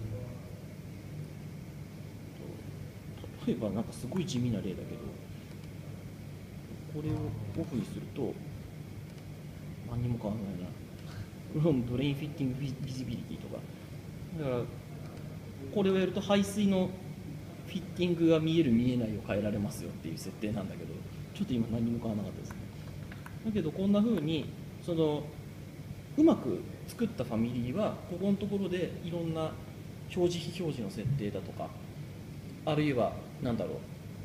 例えばなんかすごい地味な例だけど、これをオフにすると何にも変わらないな。ドレインフィッティングビジビリティとか、だからこれをやると排水のフィッティングが見える見えないを変えられますよっていう設定なんだけど、ちょっと今何にも変わらなかったですね。だけどこんな風にうまく作ったファミリーはここのところでいろんな表示非表示の設定だとか、あるいはなんだろう、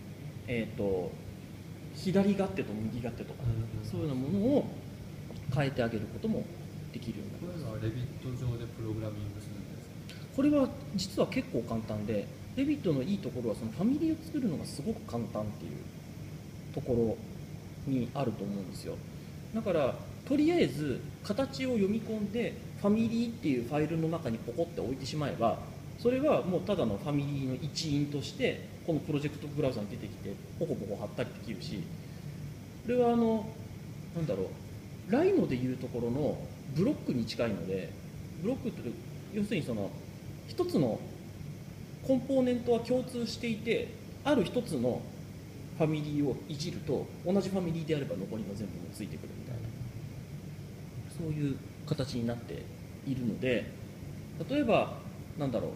左勝手と右勝手とか、そういうようなものを変えてあげることもできるようになります。 こういうのはレビット上でプログラミングするんですか？ これは実は結構簡単で、レビットのいいところはそのファミリーを作るのがすごく簡単っていうところにあると思うんですよ。だからとりあえず形を読み込んでファミリーっていうファイルの中にポコって置いてしまえば、それはもうただのファミリーの一員としてこのプロジェクトブラウザに出てきてポコポコ貼ったりできるし、これはなんだろう、ライノでいうところのブロックに近いので、ブロックって要するに一つのコンポーネントは共通していて、ある一つのファミリーをいじると同じファミリーであれば残りの全部もついてくるみたいな、そういう形になっているので、例えばなんだろう、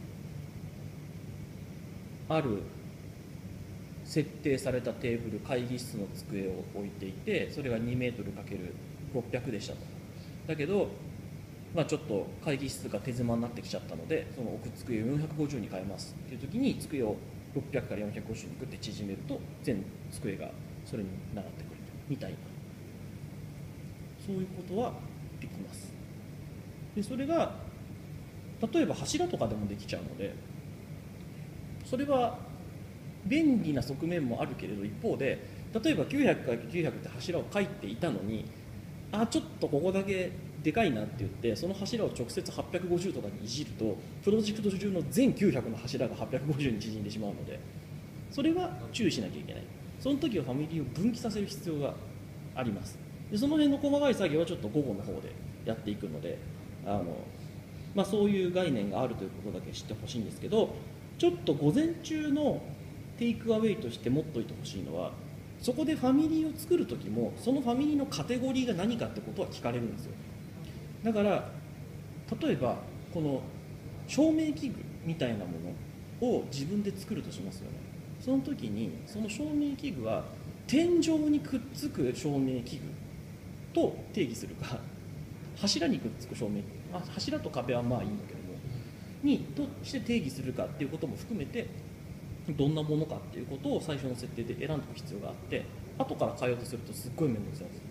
ある設定されたテーブル、会議室の机を置いていて、それが 2m×600 でしたと。だけど、ちょっと会議室が手狭になってきちゃったので、その置く机を450に変えますっていう時に、机を600から450にグッて縮めると全机がそれに習ってくるみたいな、そういうことはできます。でそれが例えば柱とかでもできちゃうので、それは便利な側面もあるけれど、一方で例えば 900×900 って柱を書いていたのに、ちょっとここだけでかいなって言ってその柱を直接850とかにいじると、プロジェクト中の全900の柱が850に縮んでしまうので、それは注意しなきゃいけない。その時はファミリーを分岐させる必要があります。でその辺の細かい作業はちょっと午後の方でやっていくので、そういう概念があるということだけ知ってほしいんですけど、ちょっと午前中のテイクアウェイとして持っておいてほしいのは、そこでファミリーを作る時もそのファミリーのカテゴリーが何かってことは聞かれるんですよ。だから例えばこの照明器具みたいなものを自分で作るとしますよね。その時にその照明器具は天井にくっつく照明器具と定義するか、柱にくっつく照明、柱と壁はまあいいんだけどもにとして定義するかっていうことも含めて、どんなものかっていうことを最初の設定で選んでおく必要があって、後から変えようとするとすっごい面倒くさいんです。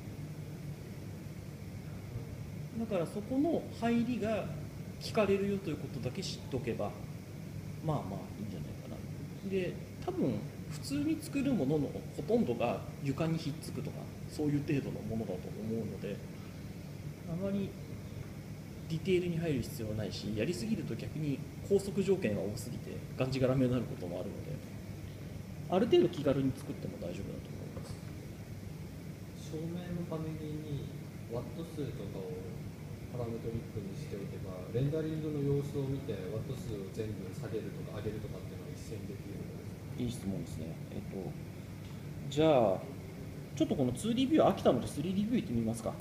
だからそこの入りが聞かれるよということだけ知っておけばまあいいんじゃないかな。で多分普通に作るもののほとんどが床にひっつくとかそういう程度のものだと思うので、あまりディテールに入る必要はないし、やりすぎると逆に拘束条件が多すぎてがんじがらめになることもあるので、ある程度気軽に作っても大丈夫だと思います。 照明のファミリーにワット数とかをパラメトリックにしておけば、レンダリングの様子を見てワット数を全部下げるとか上げるとかっていうのが一斉にできるのですか？ いい質問ですね。じゃあちょっとこの 2D ビュー飽きたので 3D ビューいってみますか。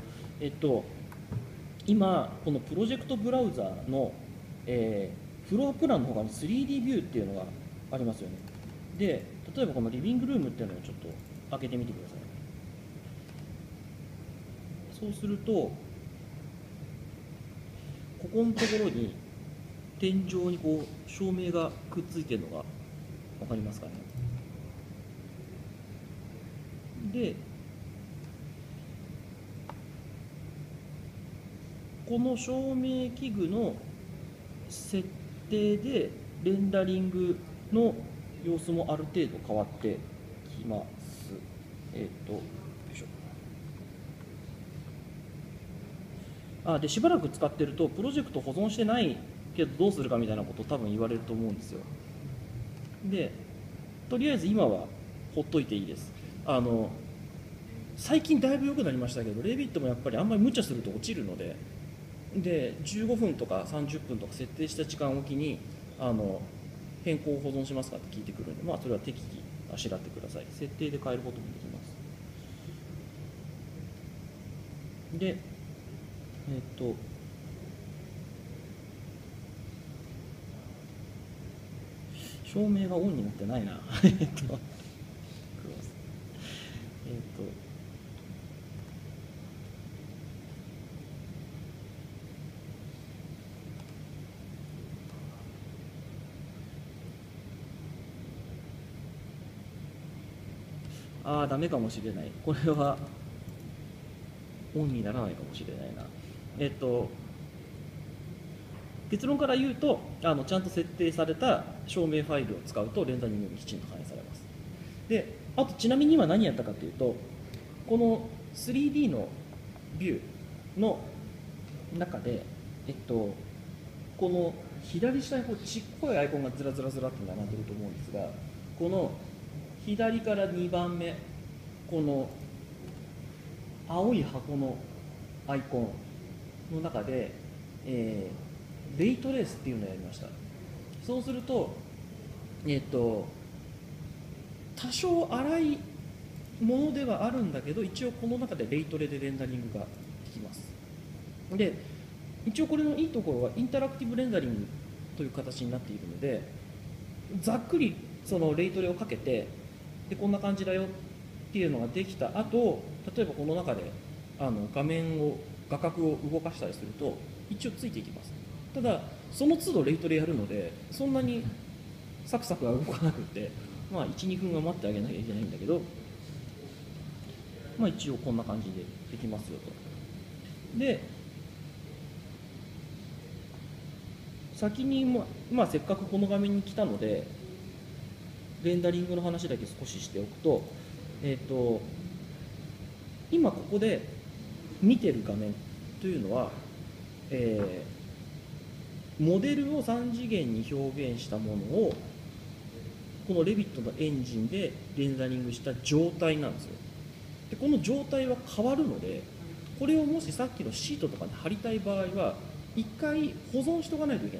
今このプロジェクトブラウザの、フロアプランの他に 3D ビューっていうのがありますよね。で例えばこのリビングルームっていうのをちょっと開けてみてください。そうするとここのところに天井にこう照明がくっついてるのが分かりますかね。でこの照明器具の設定でレンダリングの様子もある程度変わってきます。よいしょ。でしばらく使ってるとプロジェクト保存してないけどどうするかみたいなことを多分言われると思うんですよ。でとりあえず今はほっといていいです。最近だいぶ良くなりましたけど、レビットもやっぱりあんまり無茶すると落ちるので、15分とか30分とか設定した時間おきに変更を保存しますかって聞いてくるんで、それは適宜あしらってください。設定で変えることもできます。で照明がオンになってないなダメかもしれない。これはオンにならないかもしれないな。結論から言うとちゃんと設定された照明ファイルを使うとレンダリングにきちんと反映されます。であとちなみに今何やったかというと、この 3D のビューの中で、この左下にこうちっこいアイコンがずらずらずらって並んでると思うんですが、この左から2番目、この青い箱のアイコンの中で、レイトレースっていうのをやりました。そうすると、多少粗いものではあるんだけど、一応この中でレイトレでレンダリングができます。で一応これのいいところはインタラクティブレンダリングという形になっているので、ざっくりそのレイトレをかけて、でこんな感じだよっていうのができた後、例えばこの中で画角を動かしたりすると一応ついていきます。ただその都度レイトレやるのでそんなにサクサクは動かなくて、1、2分は待ってあげなきゃいけないんだけど、一応こんな感じでできますよと。で先に、せっかくこの画面に来たのでレンダリングの話だけ少ししておくと、今ここで見てる画面というのは、モデルを3次元に表現したものをこの Revit のエンジンでレンダリングした状態なんですよ。でこの状態は変わるので、これをもしさっきのシートとかに貼りたい場合は一回保存しておかないといけない。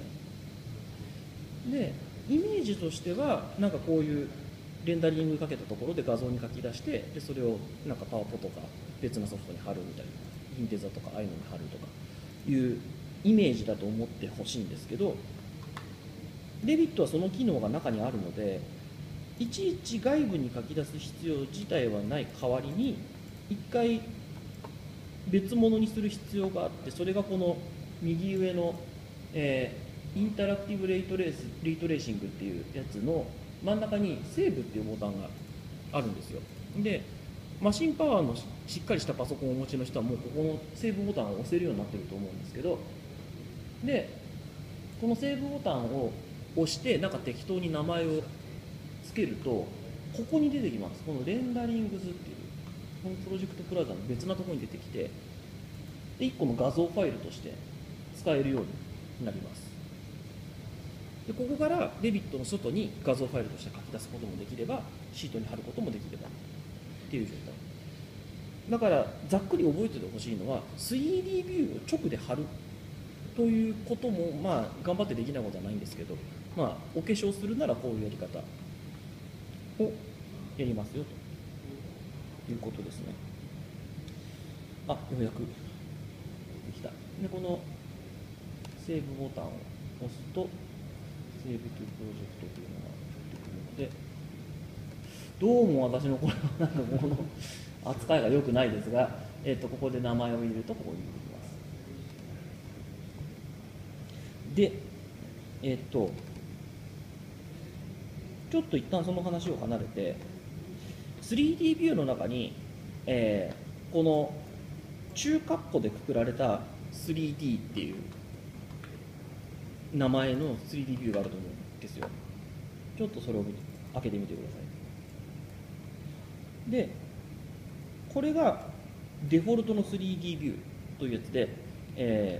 でイメージとしてはなんかこういうレンダリングかけたところで画像に書き出して、でそれをなんかパワポとか別のソフトに貼るみたいな、インテザとかああいうのに貼るとかいうイメージだと思ってほしいんですけど、Revit はその機能が中にあるので、いちいち外部に書き出す必要自体はない代わりに一回別物にする必要があって、それがこの右上の、インタラクティブレイトレーシングっていうやつの真ん中にセーブっていうボタンがあるんですよ。でマシンパワーのしっかりしたパソコンをお持ちの人はもうここのセーブボタンを押せるようになってると思うんですけど、でこのセーブボタンを押してなんか適当に名前をつけるとここに出てきます。このレンダリングズっていうこのプロジェクトプラザの別なところに出てきて、で1個の画像ファイルとして使えるようになります。でここからレビットの外に画像ファイルとして書き出すこともできれば、シートに貼ることもできればっていう状態だから、ざっくり覚えててほしいのは 3D ビューを直で貼るということも頑張ってできないことはないんですけど、お化粧するならこういうやり方をやりますよということですね。ようやくできた。でこのセーブボタンを押すとセーブトゥプロジェクトというのが出てくるので、どうも私のこれはなんかこの扱いが良くないですが、ここで名前を入れるとここに出てきます。でちょっと一旦その話を離れて 3D ビューの中に、この中括弧でくくられた 3D っていう名前の 3D ビューがあると思うんですよ。ちょっとそれを開けてみてください。でこれがデフォルトの 3D ビューというやつで、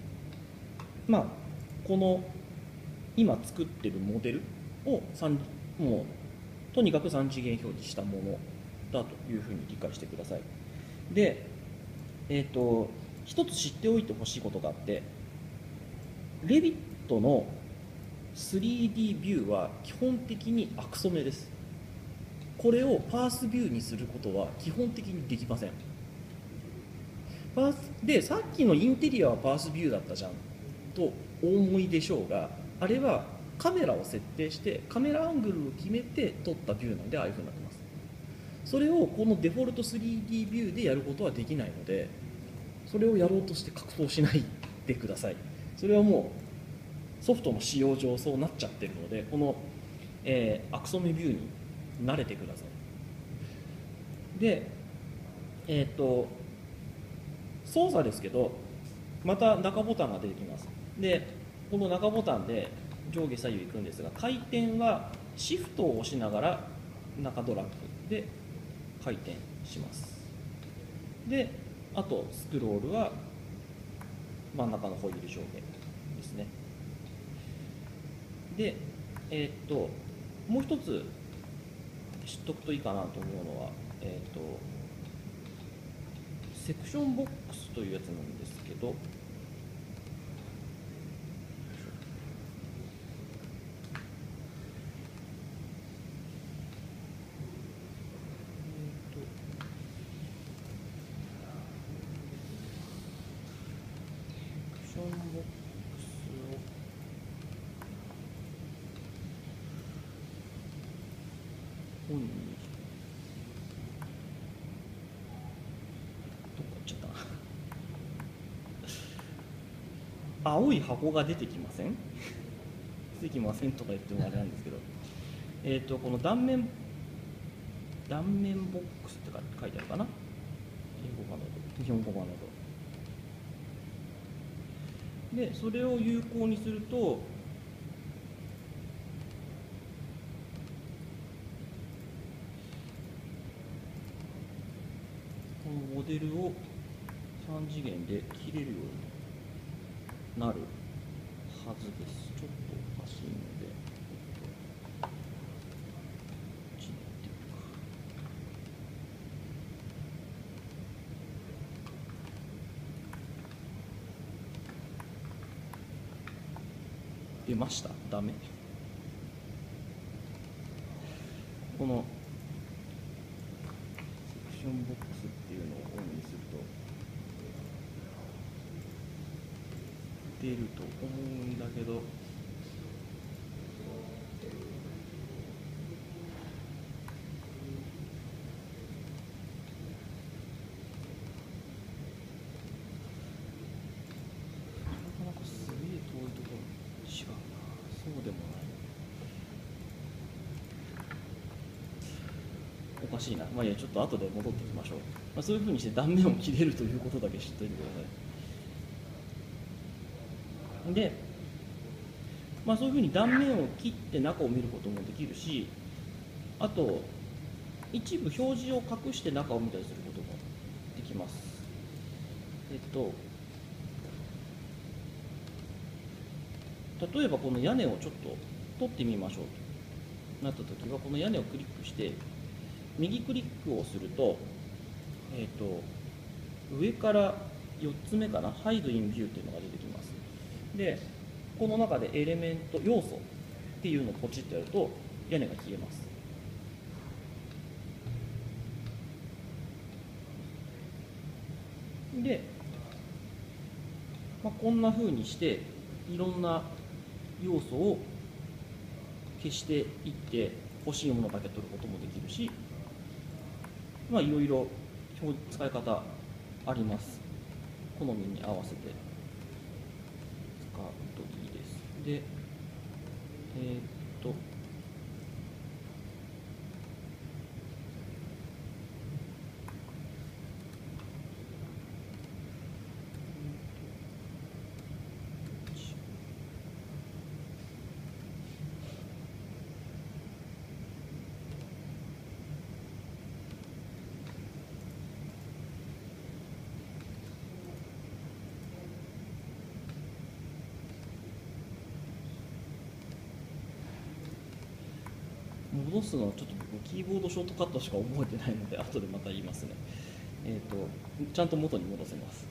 この今作ってるモデルをもうとにかく3次元表示したものだというふうに理解してください。で、一つ知っておいてほしいことがあって、レビットの 3D ビューは基本的にアクソメです。これをパースビューにすることは基本的にできません。でさっきのインテリアはパースビューだったじゃんとお思いでしょうが、あれはカメラを設定してカメラアングルを決めて撮ったビューなのでああいうふうになってます。それをこのデフォルト 3D ビューでやることはできないので、それをやろうとして格闘しないでください。それはもうソフトの使用上そうなっちゃってるので、この、アクソメビューに慣れてください。で操作ですけど、また中ボタンが出てきます。でこの中ボタンで上下左右行くんですが、回転はシフトを押しながら中ドラッグで回転します。であとスクロールは真ん中のホイール上下ですね。でもう一つ知っとくといいかなと思うのは、セクションボックスというやつなんですけど、セクションボックスを本に青い箱が出てきません出てきませんとか言ってもあれなんですけど、この断面ボックスって書いてあるかな、日本語版などで、それを有効にするとこのモデルを3次元で切れるようになるはずです。ちょっとおかしいので切っていく。出ました。ダメ。このセクションボックスっていうのをオンにすると出ると思うんだけど、なかなかすげえ遠いところ違うな。そうでもない。おかしいな。まあいいや、ちょっと後で戻ってきましょう。そういうふうにして断面を切れるということだけ知っておいてください。で、そういうふうに断面を切って中を見ることもできるし、あと一部表示を隠して中を見たりすることもできます。例えばこの屋根をちょっと取ってみましょうとなったときは、この屋根をクリックして右クリックをすると、上から4つ目かな、ハイドインビューというのが出てきます。でこの中でエレメント要素っていうのをポチッとやると屋根が消えます。で、こんな風にしていろんな要素を消していって欲しいものだけ取ることもできるし、いろいろ使い方あります。好みに合わせて使うといいです。で、 と戻すのはちょっと僕キーボードショートカットしか覚えてないので後でまた言いますね。ちゃんと元に戻せます。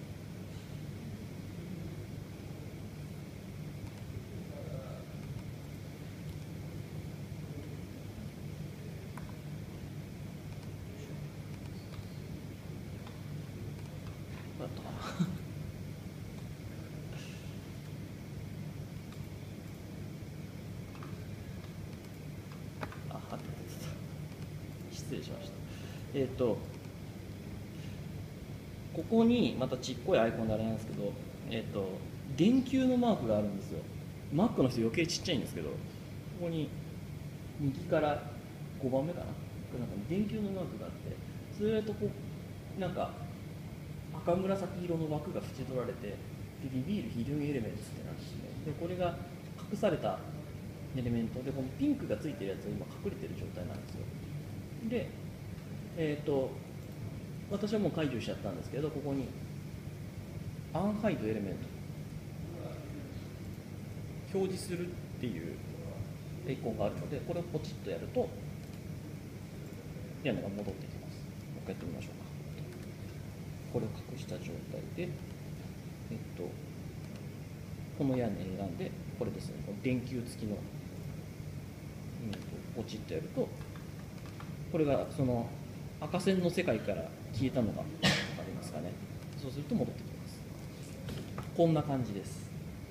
だったかな失礼しました。ここにまたちっこいアイコンであれなんですけど、電球のマークがあるんですよ。Mac の人余計ちっちゃいんですけど、ここに右から5番目かな、なんか電球のマークがあって、それとこうなんか赤紫色の枠が縁取られて、リビールヒドゥンエレメンツってなんですね。でこれが隠されたエレメントで、このピンクがついてるやつが今隠れてる状態なんですよ。で、私はもう解除しちゃったんですけど、ここにアンハイドエレメント表示するっていうアイコンがあるので、これをポチッとやると屋根が戻ってきます。もう一回やってみましょうか。これを隠した状態で、この屋根選んで、これですね、この電球付きの、ポチッとやると、これがその赤線の世界から消えたのが分かりますかね。そうすると戻ってきます。こんな感じです。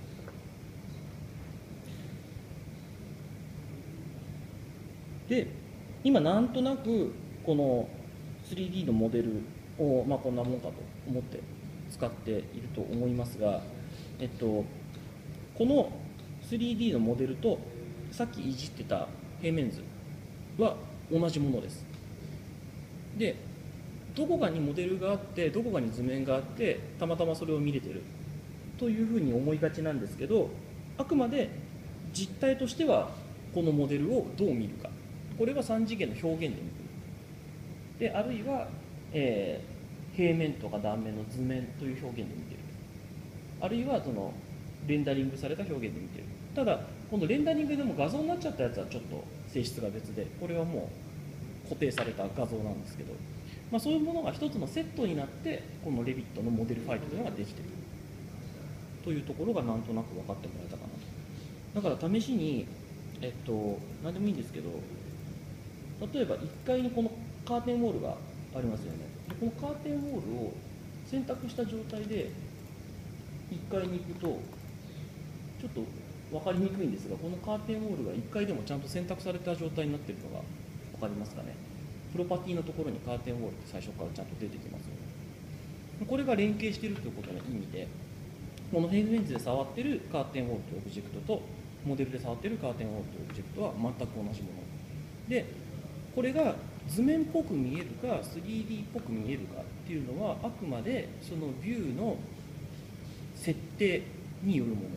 で、今なんとなくこの 3D のモデルを、こんなもんかと思って使っていると思いますが、この 3D のモデルとさっきいじってた平面図は同じものです。で、どこかにモデルがあってどこかに図面があってたまたまそれを見れてるというふうに思いがちなんですけど、あくまで実態としてはこのモデルをどう見るか、これは3次元の表現で見る。であるいは、平面とか断面の図面という表現で見てる。あるいはそのレンダリングされた表現で見てる。ただ今度レンダリングでも画像になっちゃったやつはちょっと性質が別で、これはもう固定された画像なんですけど、そういうものが一つのセットになってこのレビットのモデルファイルというのができているというところがなんとなく分かってもらえたかなと。だから試しに、何でもいいんですけど、例えば1階にこのカーテンウォールがありますよね。でこのカーテンウォールを選択した状態で1階に行くとちょっと分かりにくいんですが、このカーテンウォールが1階でもちゃんと選択された状態になっているのが分かりますかね。プロパティのところにカーテンウォールって最初からちゃんと出てきますよね。これが連携しているということの意味で、この平面図で触っているカーテンウォールというオブジェクトとモデルで触っているカーテンウォールというオブジェクトは全く同じもので、これが図面っぽく見えるか 3D っぽく見えるかっていうのはあくまでそのビューの設定によるもの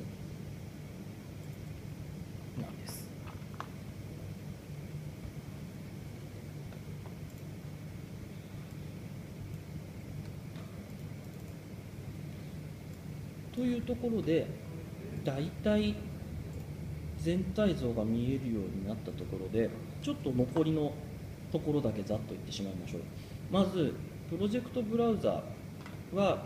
なんです。というところで、だいたい全体像が見えるようになったところで、ちょっと残りのところだけざっと言ってしまいましょう。まずプロジェクトブラウザは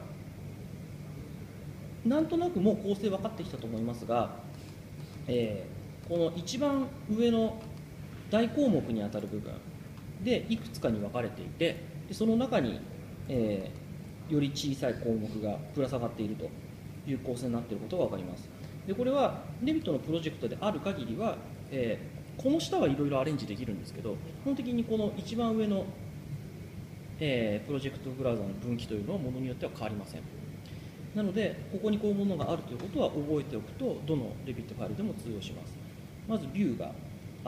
なんとなくもう構成分かってきたと思いますが、この一番上の大項目にあたる部分でいくつかに分かれていて、でその中に、より小さい項目がぶら下がっているという構成になっていることが分かります。でこれは Revit のプロジェクトである限りは、この下はいろいろアレンジできるんですけど、基本的にこの一番上の、プロジェクトブラウザの分岐というのはものによっては変わりません。なのでここにこういうものがあるということは覚えておくと、どの Revit ファイルでも通用します。 まずビューがあって、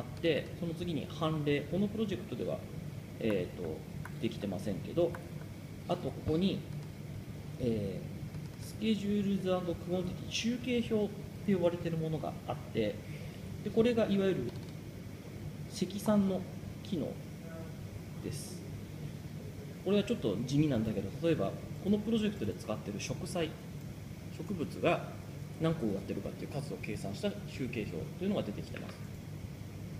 その次に判例、このプロジェクトでは、できてませんけど、あとここに、スケジュールズ&クオンティティ、集計表って呼ばれているものがあって、でこれがいわゆる積算の機能です。これはちょっと地味なんだけど、例えばこのプロジェクトで使っている植物が何個植わってるかっていう数を計算した集計表というのが出てきてます。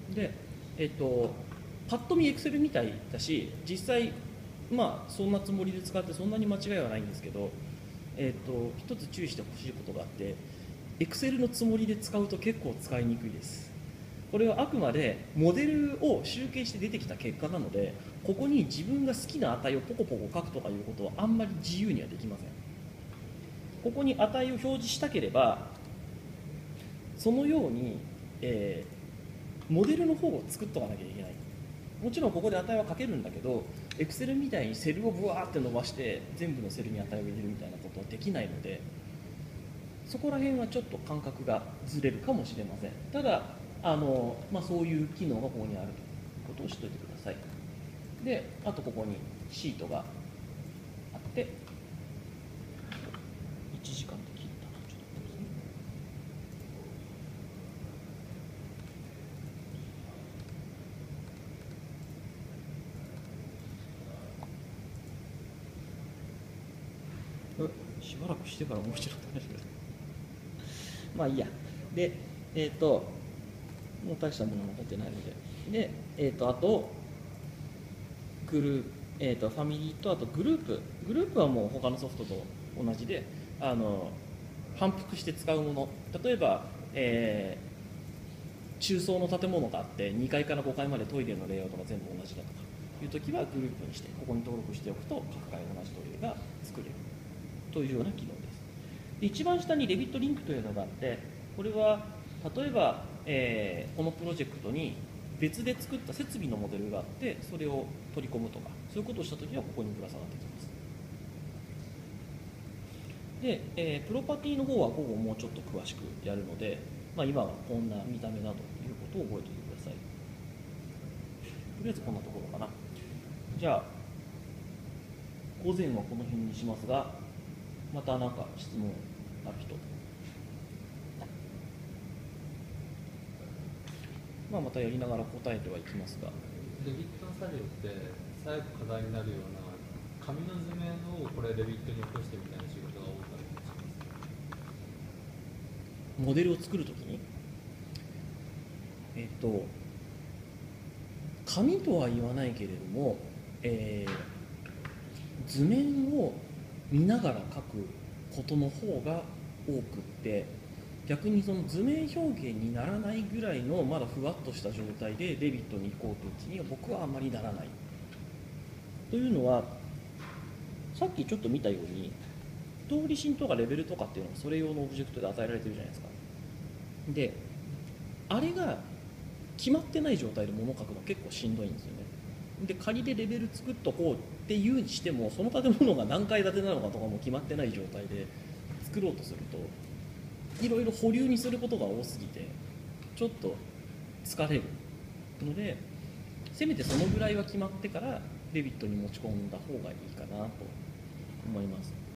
で、パッと見 Excel みたいだし、実際まあそんなつもりで使ってそんなに間違いはないんですけど、一つ注意してほしいことがあって、Excel のつもりで使うと結構使いにくいです。これはあくまでモデルを集計して出てきた結果なので、ここに自分が好きな値をポコポコ書くとかいうことはあんまり自由にはできません。ここに値を表示したければ、そのように、モデルの方を作っとかなきゃいけない。もちろんここで値は書けるんだけど、Excel みたいにセルをブワーって伸ばして全部のセルに値を入れるみたいなことはできないので、そこら辺はちょっと感覚がずれるかもしれません。ただそういう機能がここにあるということを知っておいてください。で、あとここにシートがあって、1時間で切ったな、ちょっと待ってください。しばらくしてからもう一度試してください。まあいいや。で、もう大したもの残ってないので、あとグループ、ファミリーとあとグループはもう他のソフトと同じで反復して使うもの、例えば、中層の建物があって2階から5階までトイレのレイアウトが全部同じだとかいうときはグループにしてここに登録しておくと各階同じトイレが作れるというような機能です。で、一番下にレビットリンクというのがあって、これは例えば、このプロジェクトに別で作った設備のモデルがあってそれを取り込むとかそういうことをしたときはここにぶら下がってきます。で、プロパティの方は午後もうちょっと詳しくやるので、今はこんな見た目だということを覚えておいてください。とりあえずこんなところかな。じゃあ午前はこの辺にしますが、また何か質問ある人、またやりながら答えてはいきますが、 レビットの作業って最後課題になるような紙の図面をこれレビットに起こしてみたいな仕事が多かったりします。 モデルを作るときに紙とは言わないけれども、図面を見ながら書くことの方が多くって、逆にその図面表現にならないぐらいのまだふわっとした状態でレビットに行こうという気には僕はあまりならない。というのはさっきちょっと見たように通り信とかレベルとかっていうのがそれ用のオブジェクトで与えられてるじゃないですか。で、あれが決まってない状態で物を書くの結構しんどいんですよね。で、仮でレベル作っとこうっていうにしてもその建物が何階建てなのかとかも決まってない状態で作ろうとするといろいろ保留にすることが多すぎてちょっと疲れるので、せめてそのぐらいは決まってからレビットに持ち込んだ方がいいかなと思います。